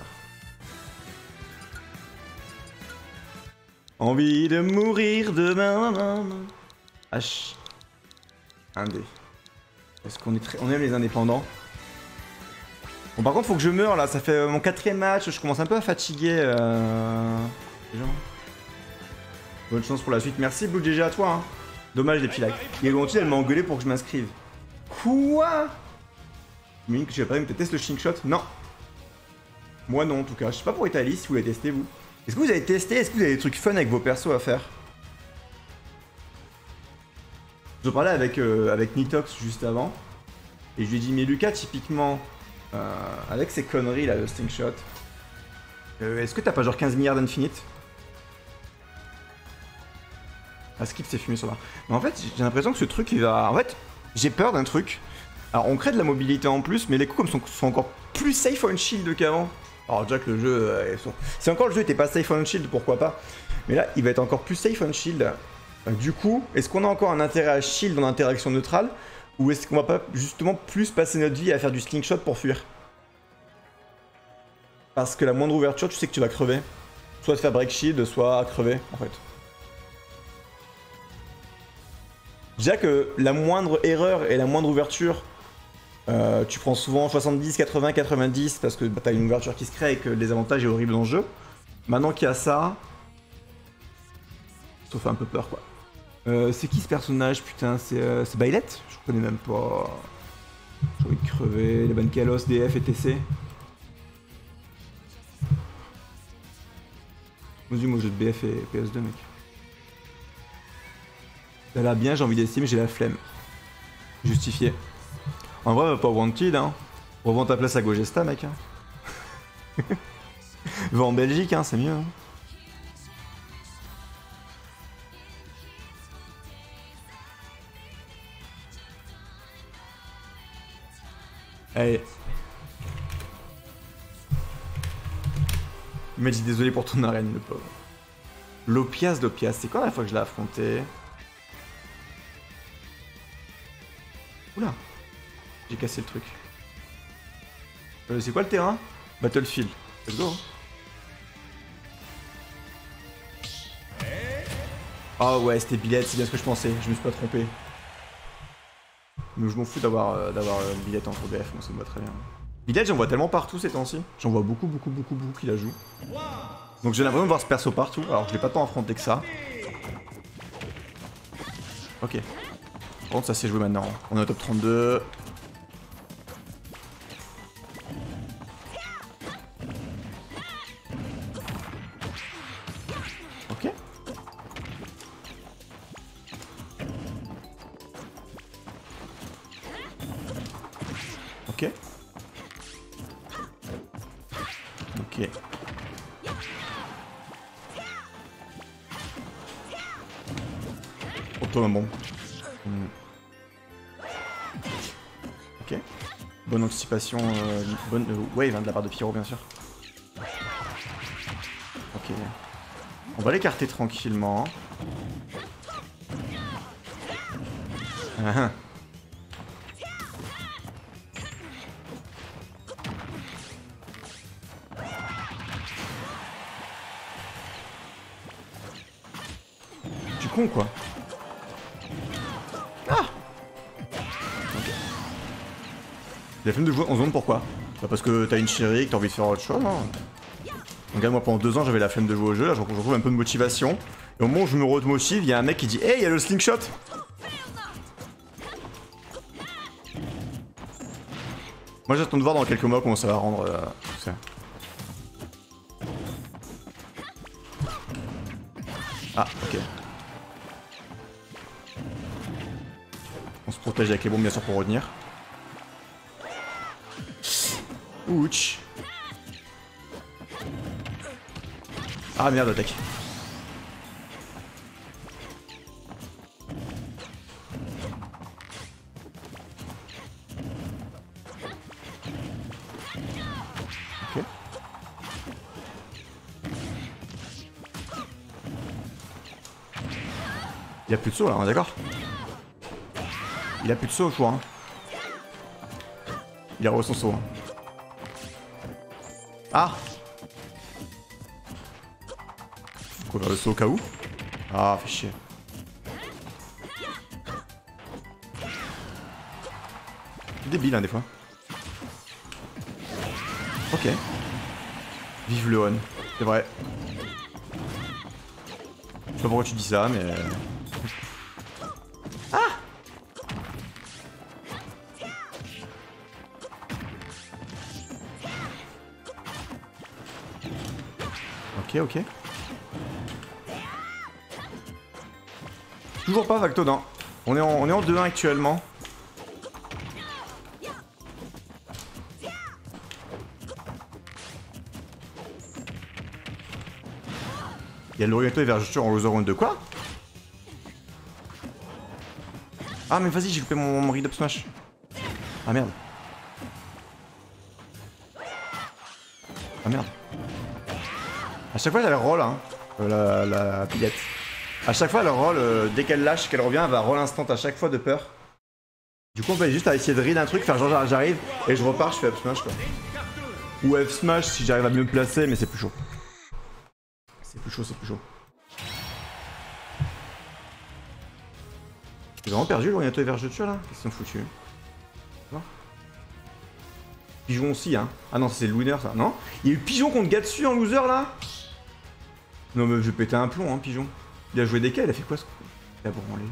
Envie de mourir demain. H. un D. Est-ce qu'on est très... On aime les indépendants? Bon, par contre, faut que je meure là. Ça fait mon quatrième match. Je commence un peu à fatiguer. Euh... Bonne chance pour la suite. Merci, Blue G G à toi. Hein. Dommage les petits likes. Et Gonti, elle m'a engueulé pour que je m'inscrive. Quoi? Mais que j'ai pas peut-être tester le slingshot? Non. Moi non en tout cas. Je sais pas pour Italie si vous l'avez testé vous. Est-ce que vous avez testé? Est-ce que vous avez des trucs fun avec vos persos à faire? Je parlais avec, euh, avec Nitox juste avant. Et je lui ai dit mais Lucas typiquement euh, avec ces conneries là le slingshot. Euh, Est-ce que t'as pas genre quinze milliards d'infinite? Ah skip c'est fumé sur là. Mais en fait j'ai l'impression que ce truc il va... En fait j'ai peur d'un truc. Alors on crée de la mobilité en plus, mais les coups comme sont, sont encore plus safe on shield qu'avant. Alors déjà que le jeu... Euh, sont... Si encore le jeu était pas safe on shield, pourquoi pas. Mais là il va être encore plus safe on shield. Euh, du coup, est-ce qu'on a encore un intérêt à shield en interaction neutrale? Ou est-ce qu'on va pas justement plus passer notre vie à faire du slingshot pour fuir? Parce que la moindre ouverture, tu sais que tu vas crever. Soit te faire break shield, soit crever en fait. Je dirais que la moindre erreur et la moindre ouverture, euh, tu prends souvent soixante-dix, quatre-vingts, quatre-vingt-dix parce que bah, t'as une ouverture qui se crée et que le désavantage est horrible dans le jeu. Maintenant qu'il y a ça, ça fait un peu peur quoi. Euh, c'est qui ce personnage putain? C'est euh, Bailet? Je connais même pas. J'ai envie de crever, les bonnes Kalos, D F et T C. Vas-y, moi je joue de B F et P S deux mec. Elle a bien, j'ai envie d'essayer, mais j'ai la flemme. Justifié. En vrai, pas Wanted, hein. Revends ta place à Gogesta, mec. Hein. Va en Belgique, hein, c'est mieux. Hein. Allez. Il m'a dit désolé pour ton arène, le pauvre. Lopiaz, Lopiaz, c'est quand la fois que je l'ai affronté? Oula, j'ai cassé le truc. Euh, c'est quoi le terrain? Battlefield. Let's go. Ah oh ouais, c'était Billette, c'est bien ce que je pensais, je me suis pas trompé. Mais je m'en fous d'avoir euh, d'avoir euh, Billette en B F, moi ça me va très bien. Billette, j'en vois tellement partout ces temps-ci. J'en vois beaucoup, beaucoup, beaucoup, beaucoup qui la jouent. Donc j'ai l'impression de voir ce perso partout, alors je l'ai pas tant affronté que ça. Ok. Par contre, ça s'est joué maintenant. On est au top trente-deux. Ok. Ok. Ok. Oh toi bon. Hmm. Ok. Bonne anticipation, euh, bonne euh, wave hein, de la part de Pyro bien sûr. Ok. On va l'écarter tranquillement. Ah, ah. Du con quoi. Ah okay. La flemme de jouer en zone pourquoi? Bah parce que t'as une chérie, que t'as envie de faire autre chose. Hein. Donc moi pendant deux ans j'avais la flemme de jouer au jeu, là je retrouve un peu de motivation. Et au moment où je me remotive, il y a un mec qui dit hey, il y a le slingshot. Moi j'attends de voir dans quelques mois comment ça va rendre euh, tout ça. Ah ok. On se protège avec les bombes bien sûr pour retenir. Ouch. Ah merde attaque. Ok. Il a plus de saut là, hein, d'accord. Il a plus de saut, je crois. Hein. Il a re son saut. Hein. Ah. Faut faire le saut au cas où. Ah, fait chier. Débile, hein, des fois. Ok. Vive le on. C'est vrai. Je sais pas pourquoi tu dis ça, mais... Ah. Ok, ok. Toujours pas Vactodin. On est en, on est en deux un actuellement. Il y a l'Oriento et Vergesture en loser round de quoi? Ah mais vas-y, j'ai loupé mon, mon read up smash. Ah merde. Ah merde. A chaque fois elle roll hein, euh, la, la pillette. A chaque fois elle roll, euh, dès qu'elle lâche, qu'elle revient, elle va roll instant à chaque fois de peur. Du coup on peut juste à essayer de read un truc, faire genre j'arrive et je repars, je fais up smash quoi. Ou F smash si j'arrive à mieux me placer, mais c'est plus chaud. C'est plus chaud, c'est plus chaud. J'ai vraiment perdu l'Oriento et Vergesture là? Qu'est-ce qu'ils sont foutus? Pigeon aussi hein. Ah non c'est le winner ça, non? Il y a eu Pigeon contre Gatsu en loser là? Non mais je vais péter un plomb hein Pigeon. Il a joué des cas, il a fait quoi ce coup? Il a branlé.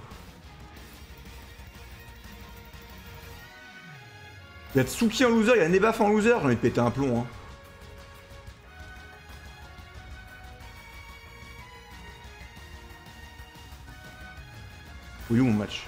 Il y a Tsuki en loser, il y a Nebaf en loser, j'en ai pété un plomb hein. Oui, mon match.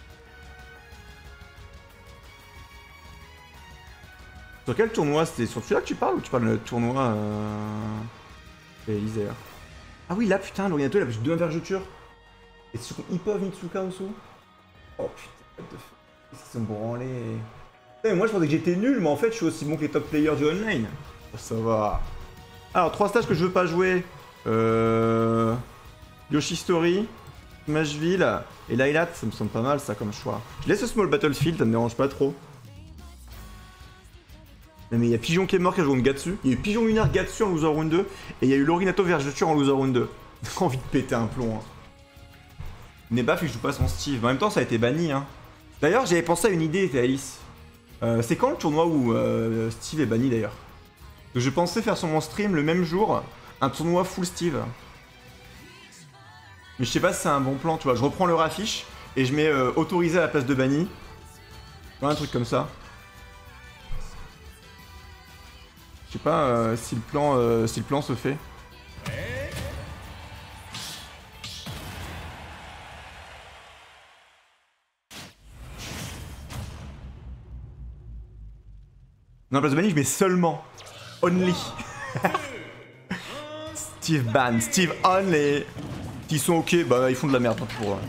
Sur quel tournoi? C'était sur celui-là que tu parles ou tu parles de tournoi euh... Elysée? Ah oui, là putain, l'Oriento il a plus deux Vergesture. Et c'est sur Hip-Hop Mitsuka aussi. Oh putain, what the fuck. Qu'est-ce qu'ils sont branlés? Putain, moi je pensais que j'étais nul, mais en fait je suis aussi bon que les top players du online. Oh, ça va. Alors, trois stages que je veux pas jouer. Euh... Yoshi Story. Smashville et Lylat, ça me semble pas mal ça comme choix. Je laisse ce Small Battlefield, ça me dérange pas trop. Non mais il y a Pigeon qui est mort qui a joué contre Gatsu. Il y a eu Pigeon Lunaire Gatsu en loser round deux. Et il y a eu Lorinato Vergesture en loser round deux. J'ai envie de péter un plomb. Hein. Nebaf il joue pas son Steve. En même temps ça a été banni. Hein. D'ailleurs j'avais pensé à une idée, Alice. Euh, C'est quand le tournoi où euh, Steve est banni d'ailleurs? Je pensais faire sur mon stream le même jour un tournoi full Steve. Mais je sais pas si c'est un bon plan, tu vois. Je reprends leur affiche et je mets euh, autorisé à la place de banni. Un truc comme ça. Je sais pas euh, si, le plan, euh, si le plan se fait. Non, place de banni, je mets seulement. Only. Steve ban, Steve only. S'ils sont ok, bah ils font de la merde, tant pis pour eux.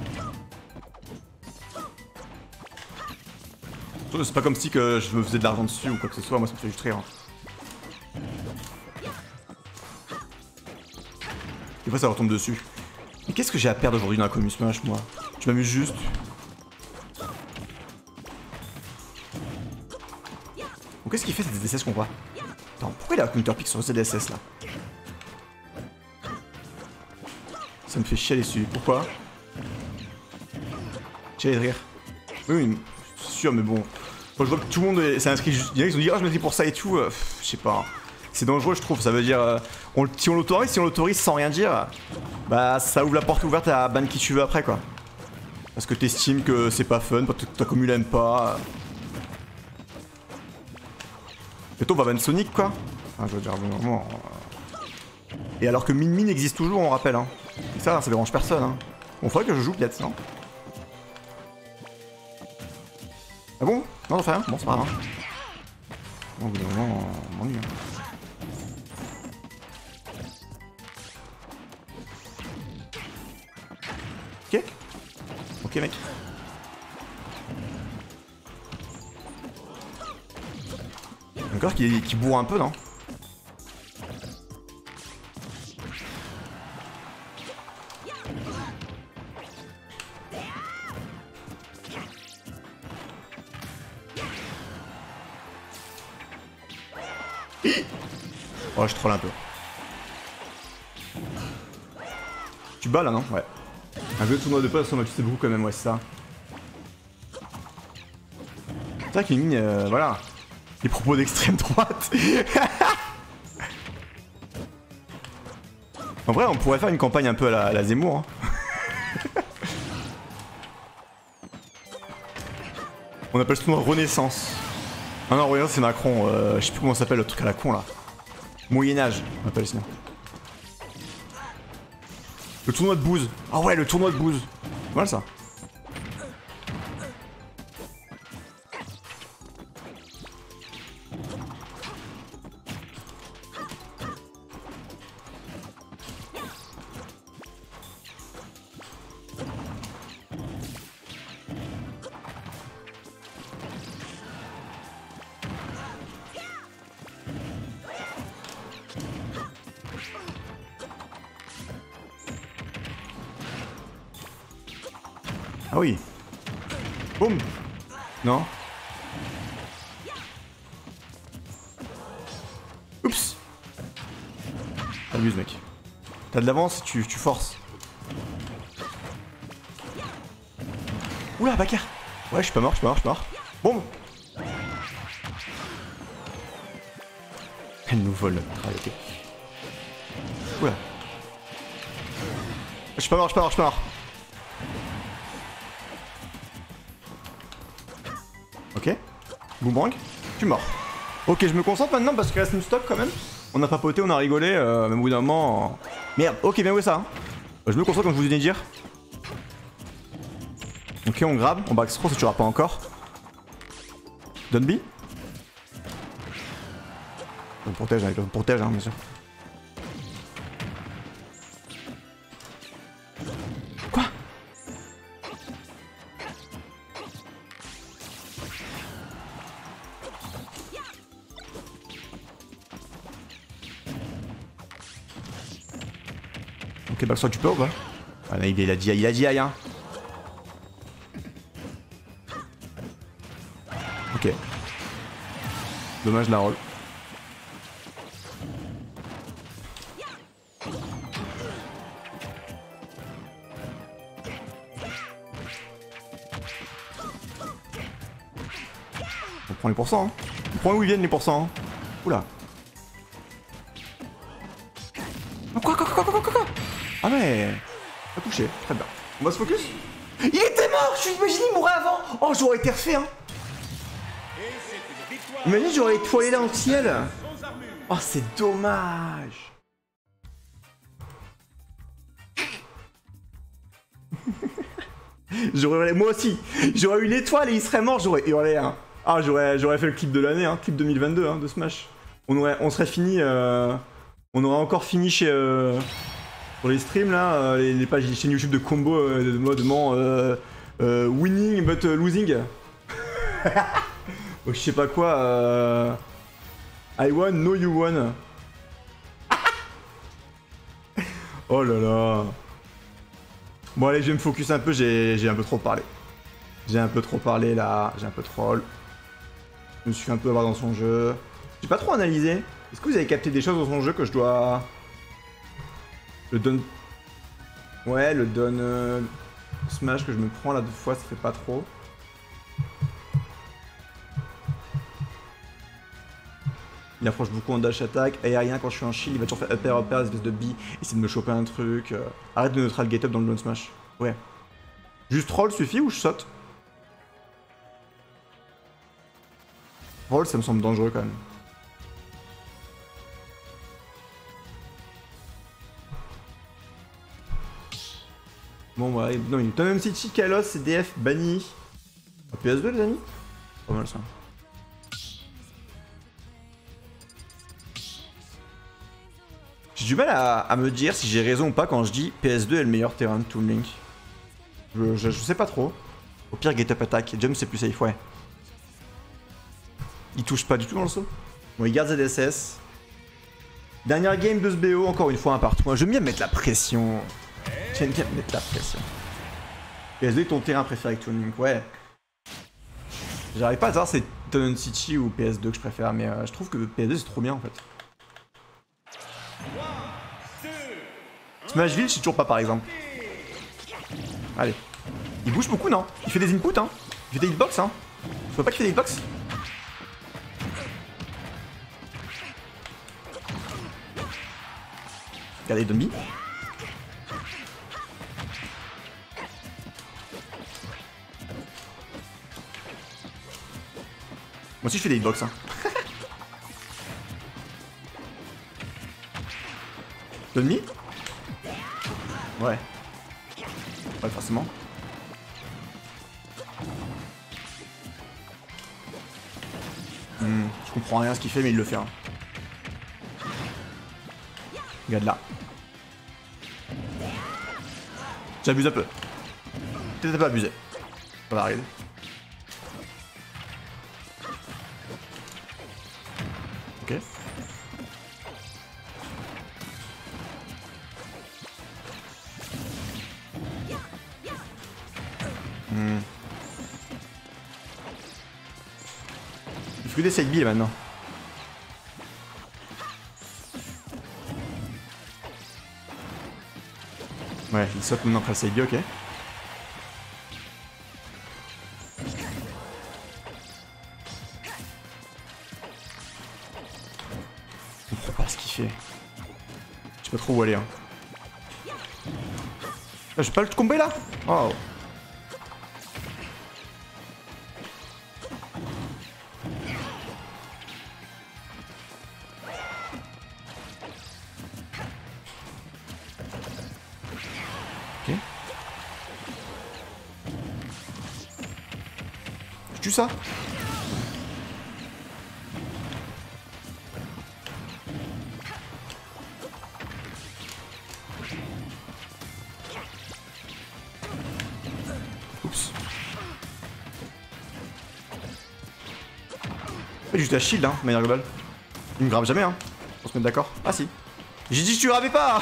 C'est pas comme si que je me faisais de l'argent dessus ou quoi que ce soit, moi ça me fait juste rire. Des fois ça leur tombe dessus. Mais qu'est-ce que j'ai à perdre aujourd'hui dans la commu Smash, moi? Je m'amuse juste. Bon, qu'est-ce qu'il fait cette Z D S qu'on voit? Attends, pourquoi il a un counter pick sur Z D S S là? Ça me fait chialer dessus. Pourquoi? J'ai de rire. Oui, oui, c'est sûr, mais bon. Moi, je vois que tout le monde s'est inscrit juste. Il y en a qui se dit, ah, je m'inscris pour ça et tout. Euh, je sais pas. C'est dangereux, je trouve. Ça veut dire. Euh, on, si on l'autorise, si on l'autorise sans rien dire, bah ça ouvre la porte ouverte à ban qui tu veux après, quoi. Parce que t'estimes que c'est pas fun, parce que ta commu l'aime pas. Bientôt, on va ban Sonic, quoi. Enfin, je veux dire, vraiment. Euh... Et alors que Min Min existe toujours, on rappelle, hein. Et ça, ça dérange personne, hein. Bon, faudrait que je joue peut-être, non? Ah bon? Non, ça fait rien? Bon, c'est pas grave. Bon, au bout d'un moment, on m'ennuie. Ok. Ok, mec. Encore qui, qui bourre un peu, non? Oh, je troll un peu. Tu bats là, non? Ouais. Un jeu de tournoi de poste, on m'a tué beaucoup quand même, ouais, c'est ça. C'est vrai qu'une ligne, euh, voilà. Les propos d'extrême droite. En vrai, on pourrait faire une campagne un peu à la, à la Zemmour. Hein. On appelle ce tournoi Renaissance. Ah non, Renaissance c'est Macron, euh, je sais plus comment ça s'appelle le truc à la con là. Moyen-Âge, on appelle sinon. Le tournoi de bouse. Ah ouais, le tournoi de bouse. Mal ça. Ah oui. Boum. Non. Oups. T'abuses mec. T'as de l'avance, tu, tu forces. Oula, Bakar. Ouais, je suis pas mort, je suis pas mort, je suis pas mort. Boum. Elle nous vole. Ah, ok. Oula. Je suis pas mort, je suis pas mort, je suis pas mort. Ok. Boomerang. Tu es mort. Ok, je me concentre maintenant parce qu'il reste une stock quand même. On a papoté, on a rigolé, euh, même au bout d'un moment... Euh... Merde, ok, bien joué ça. Hein. Je me concentre comme je vous venais de dire. Ok, on grab, on back throw si tu l'auras pas encore. Dunby. On protège, on protège, hein, bien sûr. Quoi? Ok, backstop tu peux ou pas? Ah là, il a dit, il a dit aïe hein. Ok. Dommage la roll. On prend les pourcents hein. On prend où ils viennent les pourcents hein. Oula. Quoi, quoi, quoi, quoi, quoi, quoi? Ah mais... A touché, très bien. On va se focus? Il était mort. Je suis imaginé, il mourrait avant. Oh, j'aurais été refait hein. Imagine, j'aurais étoilé là dans le ciel. Oh, c'est dommage. J'aurais... Moi aussi. J'aurais eu l'étoile et il serait mort, j'aurais hurlé hein. Ah, j'aurais fait le clip de l'année, hein, clip deux mille vingt-deux hein, de Smash. On, aurait, on serait fini... Euh, on aurait encore fini chez... Euh, pour les streams, là, euh, les, les pages les chaînes YouTube de combo euh, de mode euh, euh, winning but losing. Oh, je sais pas quoi. Euh, I won, no you won. Oh là là. Bon allez, je vais me focus un peu, j'ai un peu trop parlé. J'ai un peu trop parlé là, j'ai un peu troll. Je me suis fait un peu avoir dans son jeu. J'ai pas trop analysé. Est-ce que vous avez capté des choses dans son jeu que je dois... Le don... Ouais, le don... Euh... Smash que je me prends là deux fois, ça fait pas trop. Il approche beaucoup en dash attack, aérien quand je suis en shield, il va toujours faire upper upper, espèce de bi, essayer de me choper un truc. Euh... Arrête de neutral get up dans le down smash. Ouais. Juste roll suffit ou je saute? Roll ça me semble dangereux quand même. Bon ouais, non, il Tom M C Chi, Kalos, C D F, banni. P S deux les amis? Pas mal ça. J'ai du mal à, à me dire si j'ai raison ou pas quand je dis P S deux est le meilleur terrain de Toon Link. Je, je, je sais pas trop. Au pire, get up attack. Jump c'est plus safe, ouais. Il touche pas du tout dans le saut. Bon, il garde Z S S. Dernière game de ce B O, encore une fois un partout. Moi, j'aime bien mettre la pression. J'aime bien mettre la pression. P S deux est ton terrain préféré avec Toon Link, ouais. J'arrive pas à savoir si c'est Toon City ou P S deux que je préfère, mais euh, je trouve que P S deux c'est trop bien en fait. Smashville, je sais toujours pas par exemple. Allez. Il bouge beaucoup, non? Il fait des inputs, hein? Il fait des hitbox, hein? Je vois pas qu'il fait des hitbox? Regardez Dumby. Moi aussi je fais des hitbox, hein. Dumby? Ouais. Ouais, forcément. Hmm, je comprends rien à ce qu'il fait, mais il le fait. Hein. Regarde là. J'abuse un peu. Peut-être pas abusé. Ça va arriver. Ok. Hmm. Il faut que des side B maintenant. Ouais, il saute maintenant après le side B, ok. Je comprends pas ce qu'il fait. Je sais pas trop où aller. Hein. Ah, j'ai pas le combat là. Oh. Ok. Je tue ça. Oups. J'ai juste la shield, hein, de manière globale. Il me grave jamais, hein. On se met d'accord. Ah si. J'ai dit que tu gravais pas.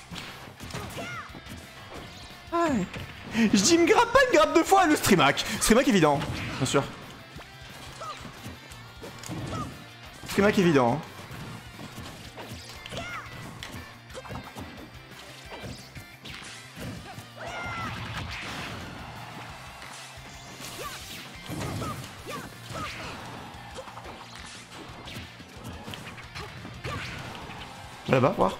Ah, je dis il me grappe pas, il me grappe deux fois le streamac. Streamac évident, bien sûr. Streamac évident. Hein. Là-bas, voir.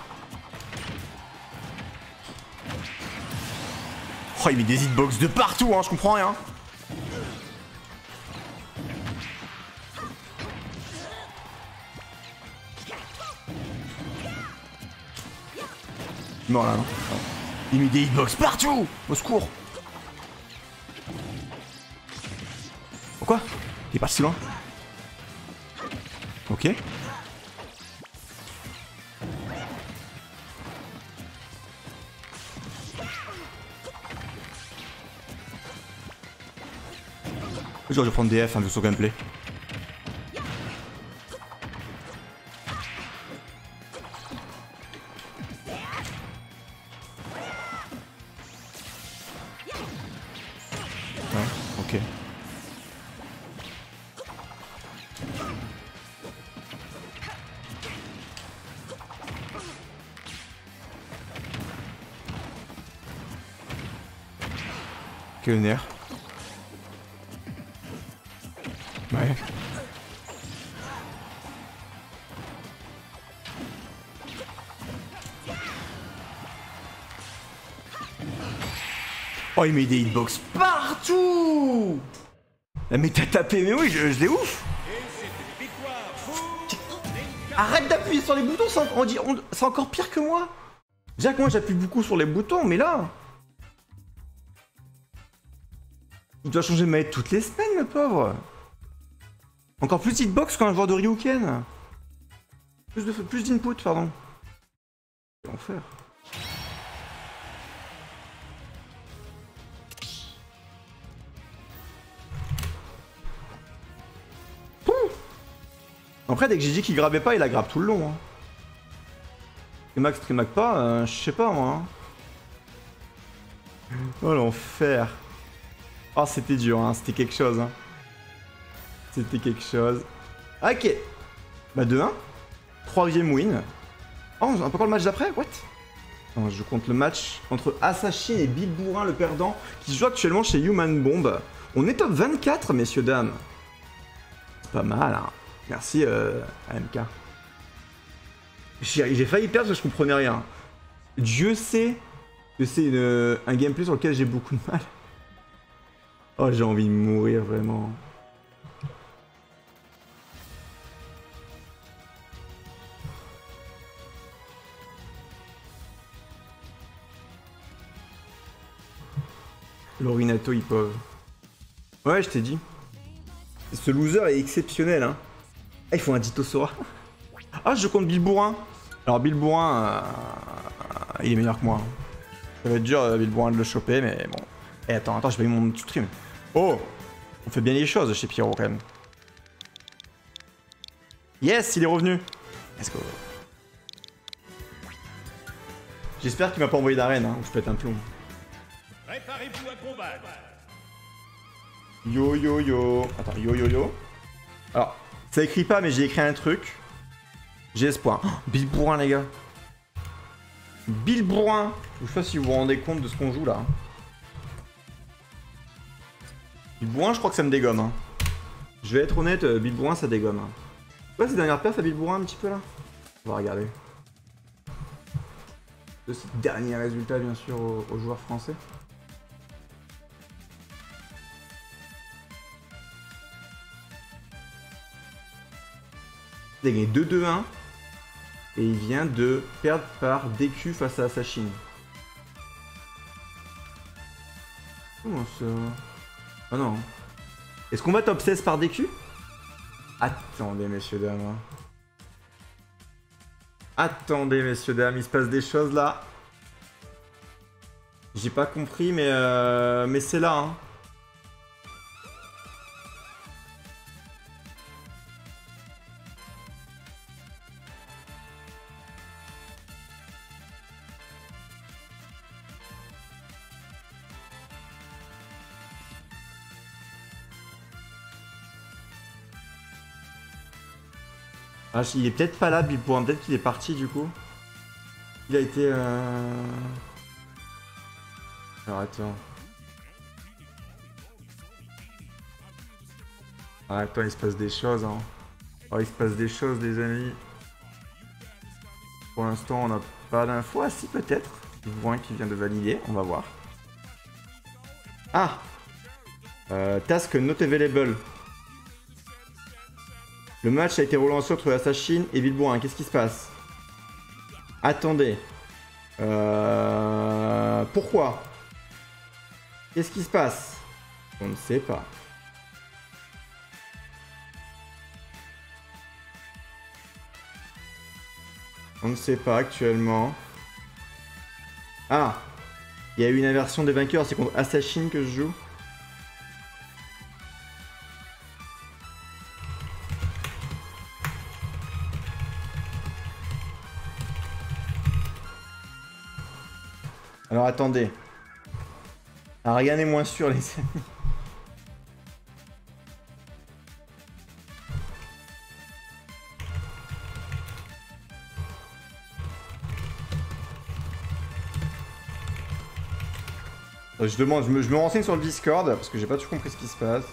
Oh, il met des hitbox de partout, hein, je comprends rien. Mort là, non. Il met des hitbox partout. Au secours. Pourquoi? Il est parti si loin. Ok. J'aurais dû prendre D F hein, vu son gameplay. Ouais, ok. Quel nerf. Ouais. Oh, il met des hitbox partout. Ah, mais t'as tapé, mais oui, je, je l'ai ouf. Arrête d'appuyer sur les boutons, c'est en- on dit- on- c'est encore pire que moi. Déjà que moi j'appuie beaucoup sur les boutons, mais là... Il doit changer de manette toutes les semaines, le pauvre. Encore plus hitbox qu'un joueur de Ryuken. Plus de plus d'input, pardon. Quel enfer. Pouh. Après, dès que j'ai dit qu'il grabait pas, il a grab tout le long. Hein. Trimac, Trimac pas, euh, je sais pas moi. Hein. Oh l'enfer. Oh, c'était dur, hein. C'était quelque chose. Hein. C'était quelque chose. Ok. Bah deux un. Troisième win. Oh, on a pas encore le match d'après? What? Non, je compte le match entre Assassin et Bill Bourrin, le perdant, qui joue actuellement chez Human Bomb. On est top vingt-quatre, messieurs, dames. C'est pas mal, hein. Merci, euh, A M K. J'ai failli perdre parce que je comprenais rien. Dieu sait que c'est une- un gameplay sur lequel j'ai beaucoup de mal. Oh, j'ai envie de mourir, vraiment. Lorinato Ipov. Ouais, je t'ai dit. Ce loser est exceptionnel, hein. Ah, il faut un Ditto Sora. Ah, je compte Bill Bourrin. Alors, Bill Bourrin, euh, il est meilleur que moi. Ça va être dur, euh, Bill Bourrin, de le choper, mais bon. Eh, attends, attends, j'ai pas mis mon stream. Oh, on fait bien les choses chez Pierrot, quand même. Yes, il est revenu. Let's go. J'espère qu'il m'a pas envoyé d'arène, hein, ou je pète un plomb.
Préparez-vous à combattre.
Yo yo yo. Attends, yo yo yo. Alors, ça écrit pas, mais j'ai écrit un truc. J'ai espoir. Oh, Bill Bourrin, les gars. Bill Bourrin. Je sais pas si vous vous rendez compte de ce qu'on joue là. Bill Bourrin, je crois que ça me dégomme. Hein. Je vais être honnête, Bill Bourrin, ça dégomme. Hein. Ouais, ces dernières perfs à Bill Bourrin un petit peu là. On va regarder. De ces derniers résultats, bien sûr, aux, aux joueurs français. Il a gagné deux deux un. Et il vient de perdre par D Q face à Assassin. Comment ça? Ah non. Est-ce qu'on va top seize par D Q? Attendez, messieurs, dames. Attendez, messieurs, dames, il se passe des choses là. J'ai pas compris, mais, euh, mais c'est là. Hein. Ah, il est peut-être pas là, Bill Bourrin. Peut-être qu'il est parti du coup. Il a été. Euh... Alors attends. Ah, attends, il se passe des choses. Hein. Oh, il se passe des choses, les amis. Pour l'instant, on n'a pas d'infos. Ah, si, peut-être. Bill Bourrin qui vient de valider. On va voir. Ah euh, Task not available. Le match a été relancé entre Assassin et Bill Bourrin. Qu'est-ce qui se passe? Attendez. Euh... Pourquoi? Qu'est-ce qui se passe? On ne sait pas. On ne sait pas actuellement. Ah, il y a eu une inversion des vainqueurs, c'est contre Assassin que je joue. Alors attendez. Ah, rien n'est moins sûr les amis. Je demande, je me, je me renseigne sur le Discord parce que j'ai pas tout compris ce qui se passe.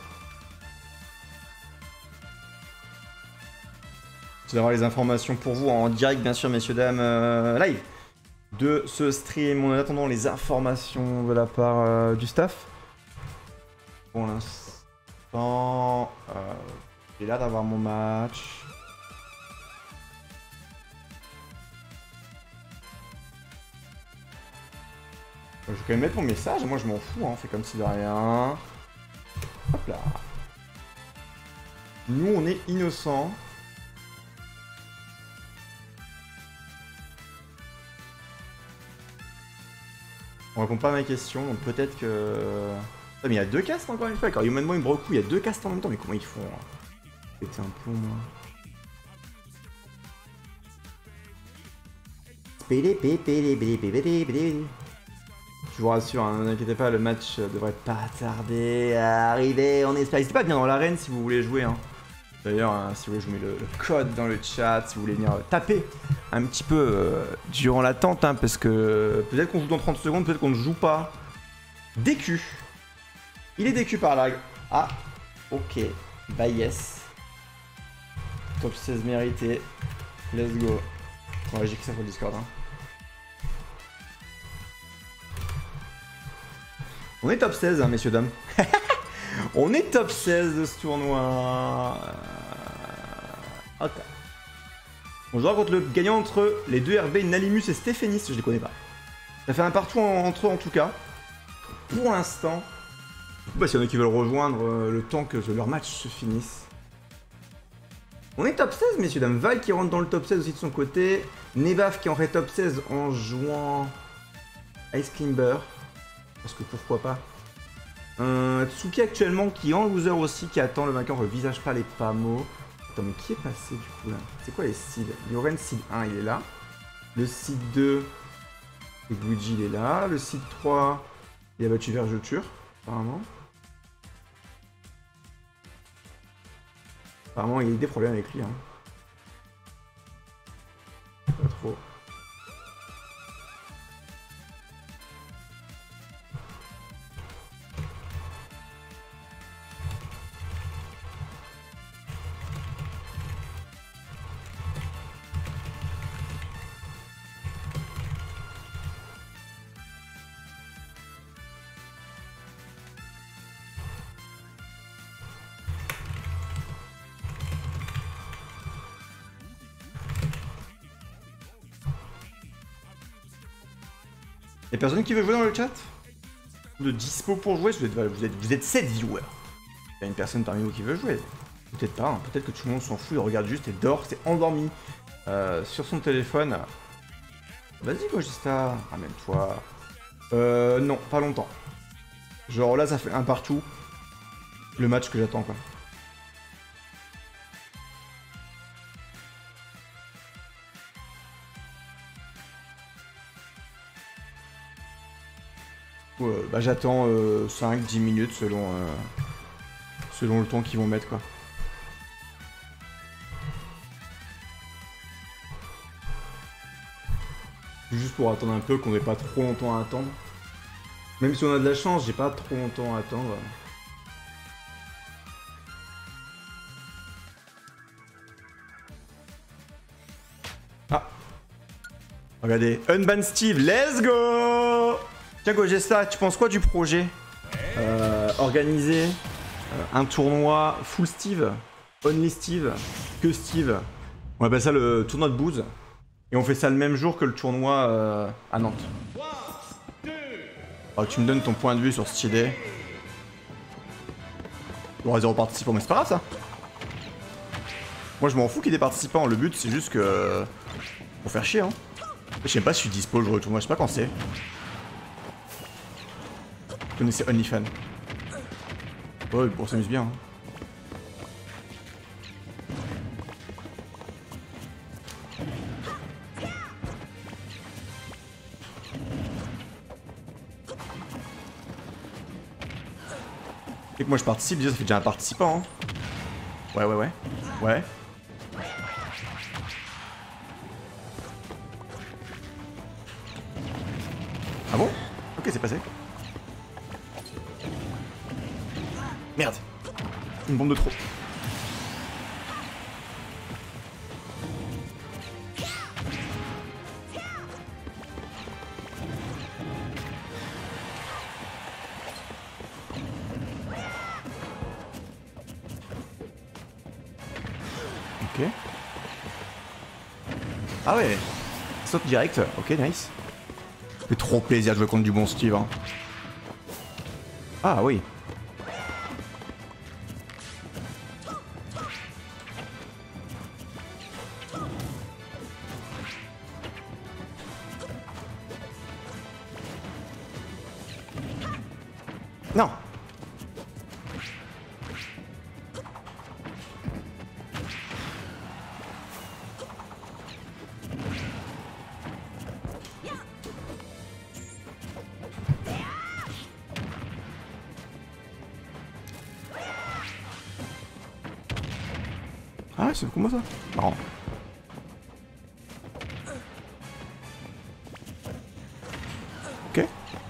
Je vais avoir les informations pour vous en direct, bien sûr, messieurs, dames, euh, live de ce stream. En attendant les informations de la part euh, du staff. Pour l'instant, euh, j'ai l'air d'avoir mon match. Je vais quand même mettre mon message, moi je m'en fous, hein. C'est comme si de rien. Hop là. Nous on est innocents. On répond pas à ma question, donc peut-être que... Ah mais il y a deux castes encore une fois, d'accord, humainement il me recoue, il y a deux castes en même temps, mais comment ils font hein. Péter un plomb moi. Je vous rassure, hein, ne vous inquiétez pas, le match devrait pas tarder à arriver en Espagne. N'hésitez pas à venir dans l'arène si vous voulez jouer. Hein. D'ailleurs, hein, si vous voulez, je vous mets le, le code dans le chat, si vous voulez venir euh, taper un petit peu euh, durant l'attente, hein, parce que peut-être qu'on joue dans trente secondes, peut-être qu'on ne joue pas. D Q. Il est D Q par lag. Ah, ok. Bah yes. Top seize mérité. Let's go. Ouais, j'ai écrit ça sur le Discord. Hein. On est top seize, hein, messieurs, dames. On est top seize de ce tournoi. Ok. On jouera contre le gagnant entre les deux R B, Nalimus et Stéphanis, je les connais pas. Ça fait un partout en, entre eux en tout cas. Pour l'instant. Bah, s'il y en a qui veulent rejoindre euh, le temps que leur match se finisse. On est top seize, messieurs, dames. Val qui rentre dans le top seize aussi de son côté. Nevaf qui en fait top seize en jouant Ice Climber. Parce que pourquoi pas. Euh, Tsuki actuellement qui est en loser aussi, qui attend le vainqueur, le visage pas les pamos. Attends, mais qui est passé du coup là? C'est quoi les seeds? Yoren seed un il est là. Le seed deux, le Luigi il est là. Le seed trois, il a battu Vergeture, apparemment. Apparemment il y a eu des problèmes avec lui. Hein. Pas trop. Y'a personne qui veut jouer dans le chat? De dispo pour jouer? Vous êtes, vous êtes, vous êtes sept viewers. Y'a une personne parmi vous qui veut jouer? Peut-être pas, hein. Peut-être que tout le monde s'en fout, il regarde juste et dort, c'est endormi euh, sur son téléphone. Vas-y Gogista, ramène-toi. Euh, non, pas longtemps. Genre là ça fait un partout. Le match que j'attends quoi. Euh, bah, j'attends euh, cinq dix minutes selon, euh, selon le temps qu'ils vont mettre quoi. Juste pour attendre un peu, qu'on n'ait pas trop longtemps à attendre. Même si on a de la chance, j'ai pas trop longtemps à attendre. Ah. Regardez, Unban Steve, let's go! Tiens Gogesta, tu penses quoi du projet euh, organiser euh, un tournoi full Steve, only Steve, que Steve. On appelle ça le tournoi de Booze. Et on fait ça le même jour que le tournoi euh, à Nantes. Alors que tu me donnes ton point de vue sur cette idée. Il y aura zéro participant, mais c'est pas grave ça. Moi je m'en fous qu'il y ait des participants, le but c'est juste que... Pour faire chier hein. Je sais pas si je suis dispo le retour, moi je sais pas quand c'est. Vous connaissez OnlyFans? Ouais, bon, on s'amuse bien. Hein. Et que moi je participe, déjà ça fait déjà un participant. Hein. Ouais, ouais, ouais. Ouais. Ah bon? Ok, c'est passé. Merde. Une bombe de trop. Ok. Ah ouais. Saute direct. Ok, nice. Ça fait trop plaisir de jouer contre du bon Steve. Hein. Ah oui. Non. Ah ouais, c'est comment ça? Marrant. Ok.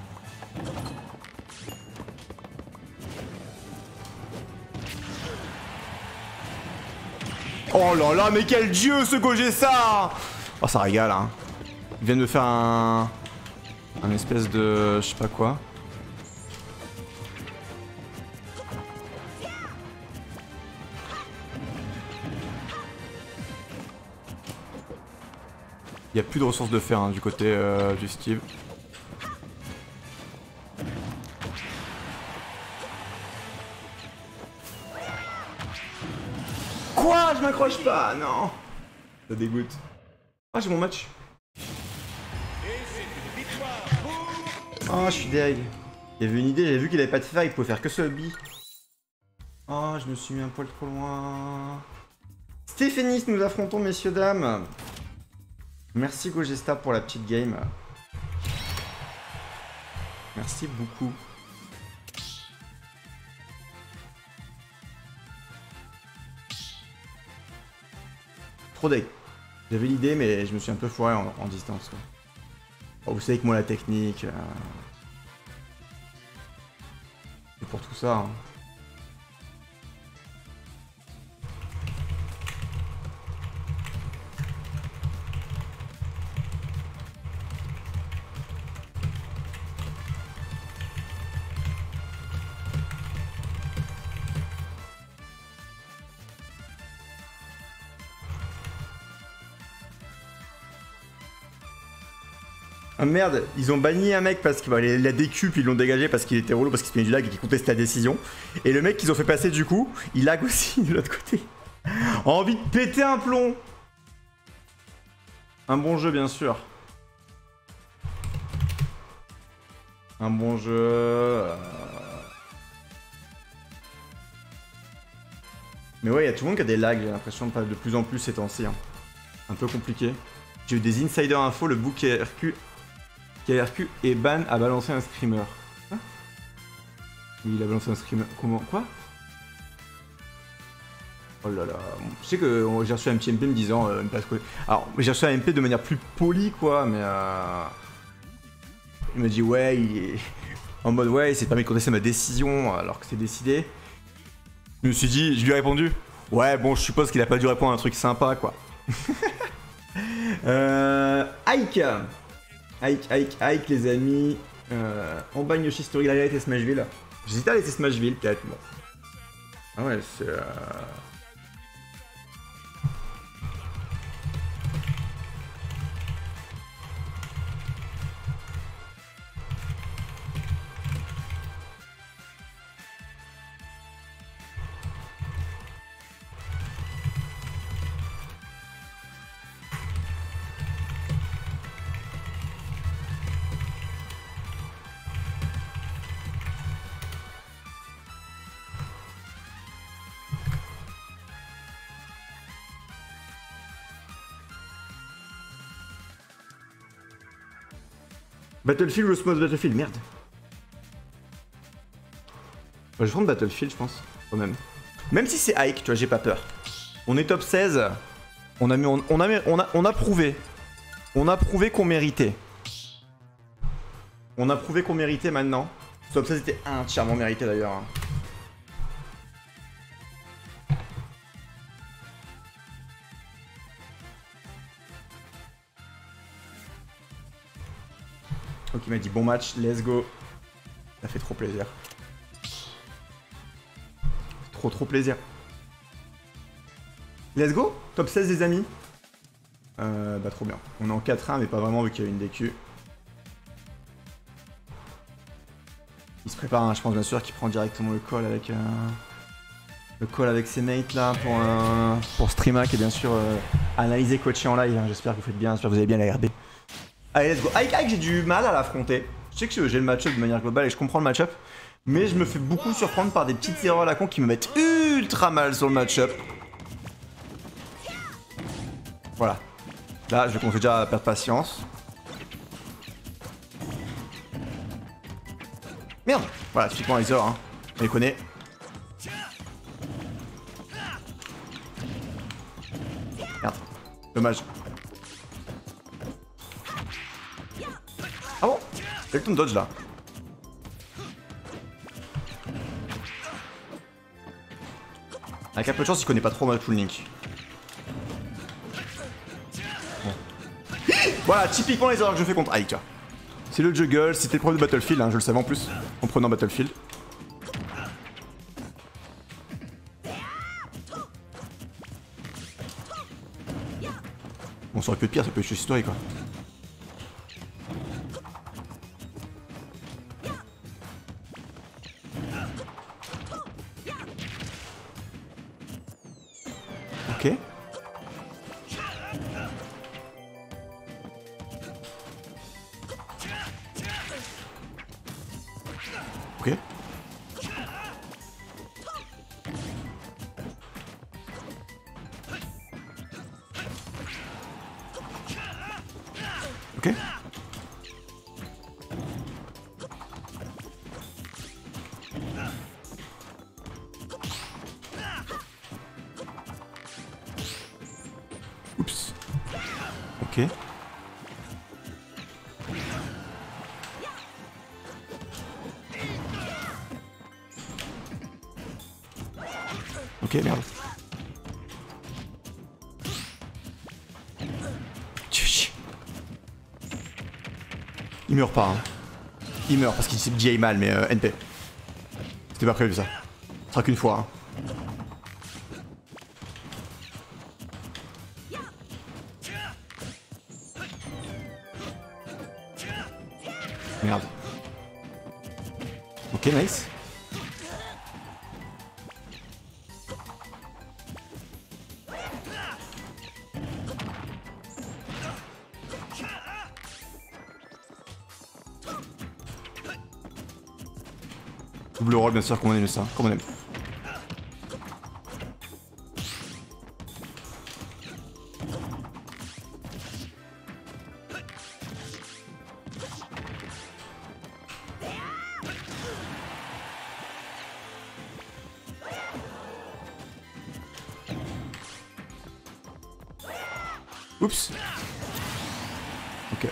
Oh là là, mais quel dieu ce Gogé ça! Oh ça régale hein. Il vient de me faire un... Un espèce de... je sais pas quoi. Il n'y a plus de ressources de fer hein, du côté euh, du Steve. Quoi? Je m'accroche pas? Non. Ça dégoûte. Ah, j'ai mon match. Oh, je suis deg. Il y avait une idée, j'avais vu qu'il avait pas de fer, il pouvait faire que ce hobby. Oh, je me suis mis un poil trop loin. Stéphanis, nous affrontons, messieurs, dames. Merci Gogesta pour la petite game. Merci beaucoup. Trop deg. J'avais l'idée, mais je me suis un peu foiré en, en distance. Quoi. Oh, vous savez que moi, la technique... Euh... C'est pour tout ça. Hein. Ah merde, ils ont banni un mec parce qu'il bah, a D Q puis ils l'ont dégagé parce qu'il était relou, parce qu'il se met du lag et qu'il contestait la décision. Et le mec qu'ils ont fait passer du coup, il lag aussi de l'autre côté. Envie de péter un plomb. Un bon jeu bien sûr. Un bon jeu. Euh... Mais ouais, il y a tout le monde qui a des lags, j'ai l'impression de de plus en plus ces temps-ci. Hein. Un peu compliqué. J'ai eu des insider infos, le book R Q... K R Q et Ban a balancé un screamer. Hein? Oui, il a balancé un screamer. Comment? Quoi? Oh là là. Je sais que j'ai reçu un petit M P me disant... Euh, parce que... Alors, j'ai reçu un M P de manière plus polie, quoi, mais... Euh... Il m'a dit, ouais, il est... En mode, ouais, il s'est permis de contester ma décision, alors que c'est décidé. Je me suis dit, je lui ai répondu, ouais, bon, je suppose qu'il a pas dû répondre à un truc sympa, quoi. euh... Ike Ike, Ike, Ike, les amis. Euh, on bagne Yoshi Story, il a été Smashville. J'hésitais à laisser Smashville, peut-être. Bon. Ah ouais, c'est... Euh... Battlefield ou le Small Battlefield, merde. Bah, je vais prendre Battlefield, je pense, quand même. Même si c'est Ike, tu vois, j'ai pas peur. On est top seize. On a, mis, on, on, a, on, a, on a prouvé. On a prouvé qu'on méritait. On a prouvé qu'on méritait maintenant. Top seize était entièrement mérité d'ailleurs. Hein. Ok, il m'a dit bon match, let's go. Ça fait trop plaisir. Trop trop plaisir. Let's go. Top seize les amis. Euh, bah trop bien. On est en quatre un mais pas vraiment vu qu'il y a une D Q. Il se prépare, hein, je pense bien sûr qu'il prend directement le call avec euh, le call avec ses mates là pour euh, pour Streamac et bien sûr euh, analyser, coacher en live. Hein. J'espère que vous faites bien, j'espère que vous avez bien la R B. Allez, let's go. Ike, Ike, j'ai du mal à l'affronter. Je sais que j'ai le match-up de manière globale et je comprends le match-up. Mais je me fais beaucoup surprendre par des petites erreurs à la con qui me mettent ultra mal sur le match-up. Voilà. Là, je commence déjà à perdre patience. Merde. Voilà, typiquement les erreurs, hein. On les connaît. Merde. Dommage. Ah bon? J'ai le ton dodge là. Avec un peu de chance, il connaît pas trop mal Full Link. Bon. Voilà, typiquement les erreurs que je fais contre Ike. C'est le juggle, c'était le problème de Battlefield, hein, je le savais en plus, en prenant Battlefield. Bon, ça aurait pu être pire, ça peut être juste historique quoi. Ok. Ok. Ok. Oups. Ok. Ok, merde. Il meurt pas, hein. Il meurt parce qu'il s'est J mal, mais euh, N P. C'était pas prévu ça. Ce sera qu'une fois, hein. Merde. Ok, nice. Double roll, bien sûr, comme on aime ça, comme on aime. Oups. Ok.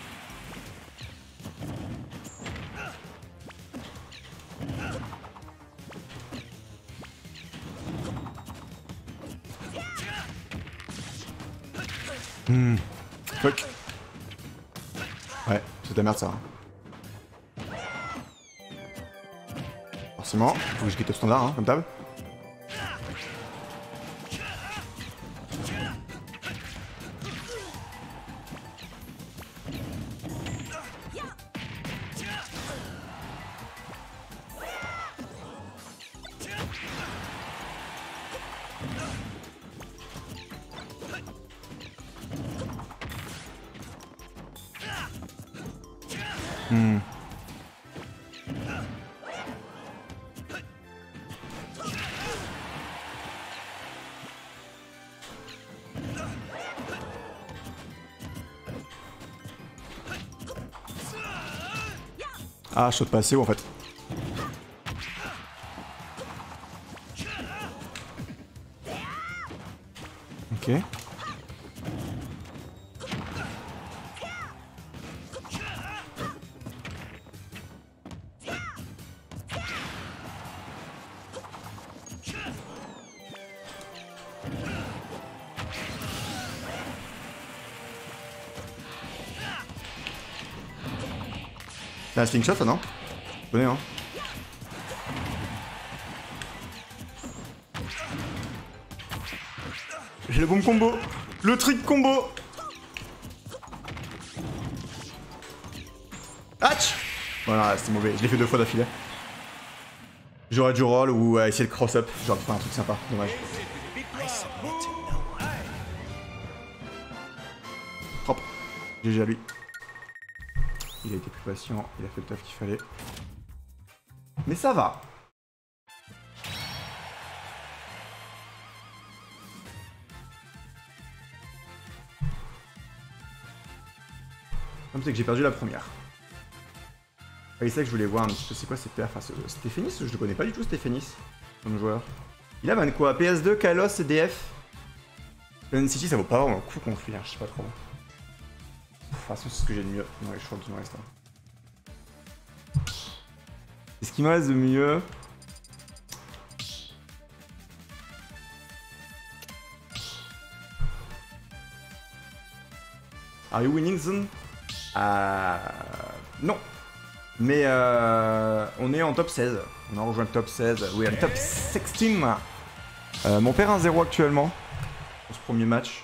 Hmm. Fuck. Ouais, c'est de la merde ça. Forcément, faut que je quitte le standard, hein, comme d'hab. Hmm. Ah, je saute pas assez haut en fait. Ok. C'est un slingshot ça non? Je connais hein. J'ai le bon combo. Le trick combo. Hatch. Voilà, c'était mauvais. Je l'ai fait deux fois d'affilée. J'aurais dû roll ou euh, essayer de cross-up. J'aurais fait un truc sympa. Dommage. Propre. G G à lui. Il a été plus patient. Il a fait le taf qu'il fallait. Mais ça va. Comme c'est que j'ai perdu la première. Ah, c'est ça que je voulais voir un petit peu, c'est quoi ces perfs? Enfin, Stéphanis, je le connais pas du tout, Stéphanis, comme joueur. Il a ban quoi? P S deux, Kalos et D F. Gun City, ça vaut pas vraiment le coup contre lui, hein, je sais pas trop. De toute façon, c'est ce que j'ai de mieux dans les choix qui me restent. Et ce qui me reste de mieux... Are you winning zone? Euh... Non. Mais euh, on est en top seize. On a rejoint le top seize. Oui, le top seize. Euh, mon père un zéro actuellement. Pour ce premier match.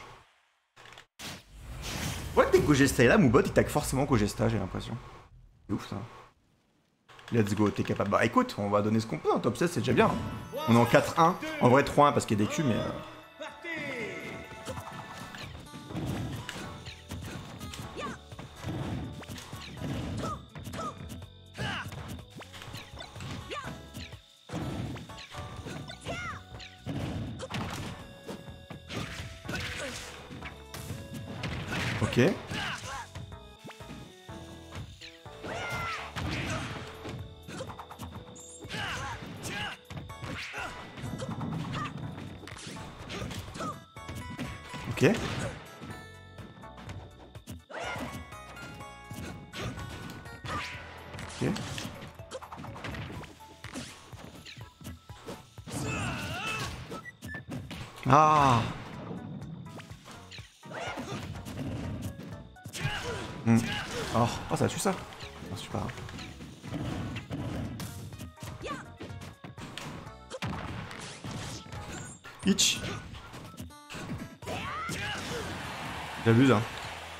Ouais, dès que Gogesta est là, Moubot il tag forcément Gogesta, j'ai l'impression. C'est ouf ça. Let's go, t'es capable. Bah écoute, on va donner ce qu'on peut. En top seize, c'est déjà bien. On est en quatre un. En vrai, trois un parce qu'il y a des culs, mais. Euh... Ok. Ok. Ok. Ah. Hmm. Oh. Oh, ça tue ça. Oh, super. Itch. J'abuse hein.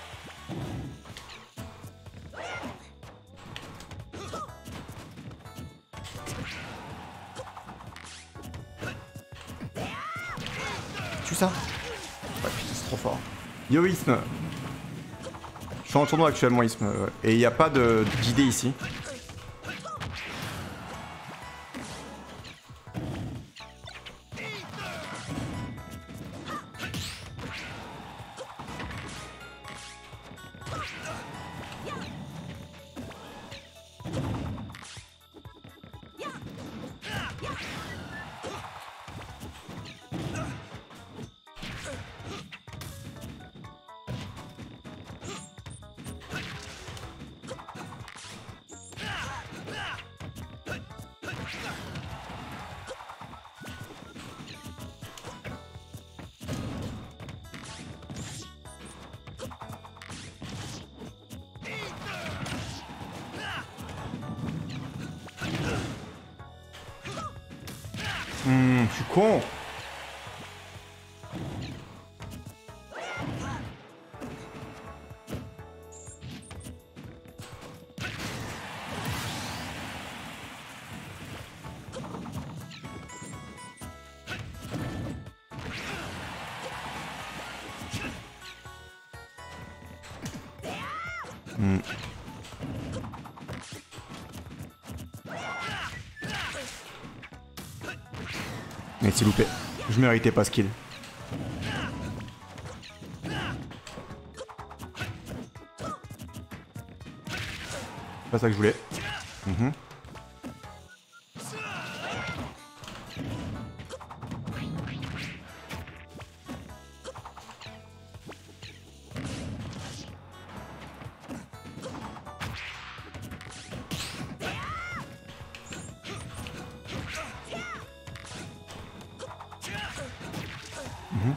Tue ça. Ouais, putain, c'est trop fort. Yo Ism. Je suis en tournoi actuellement Ism. Euh, et il n'y a pas d'idée ici. Hmm, je suis con. Hmm. Mais c'est loupé. Je méritais pas ce kill. Pas ça que je voulais. Mmh. Mmh.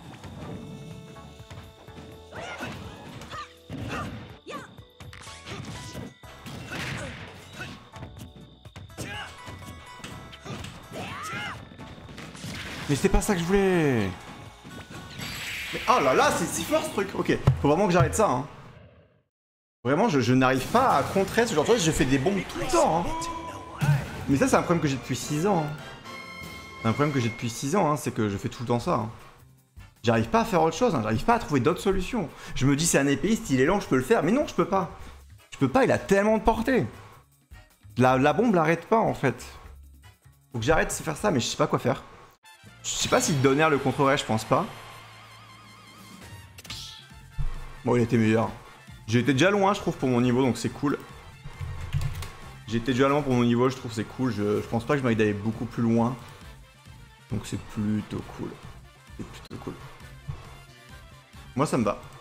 Mais c'est pas ça que je voulais. Mais oh là là, c'est si fort ce truc. Ok, faut vraiment que j'arrête ça. Hein. Vraiment, je, je n'arrive pas à contrer ce genre de choses. Je fais des bombes tout le temps. Hein. Mais ça, c'est un problème que j'ai depuis six ans. Hein. C'est un problème que j'ai depuis six ans, hein, c'est que je fais tout le temps ça. Hein. J'arrive pas à faire autre chose, hein. J'arrive pas à trouver d'autres solutions. Je me dis, c'est un épéiste, il est lent, je peux le faire. Mais non, je peux pas. Je peux pas, il a tellement de portée. La, la bombe l'arrête pas, en fait. Faut que j'arrête de faire ça, mais je sais pas quoi faire. Je sais pas si Donner le contrerait, je pense pas. Bon, il était meilleur. J'ai été déjà loin, je trouve, pour mon niveau, donc c'est cool. J'ai été déjà loin pour mon niveau, je trouve c'est cool. Je, je pense pas que je m'aille d'aller beaucoup plus loin. Donc c'est plutôt cool. C'est plutôt cool. Moi, ça me va.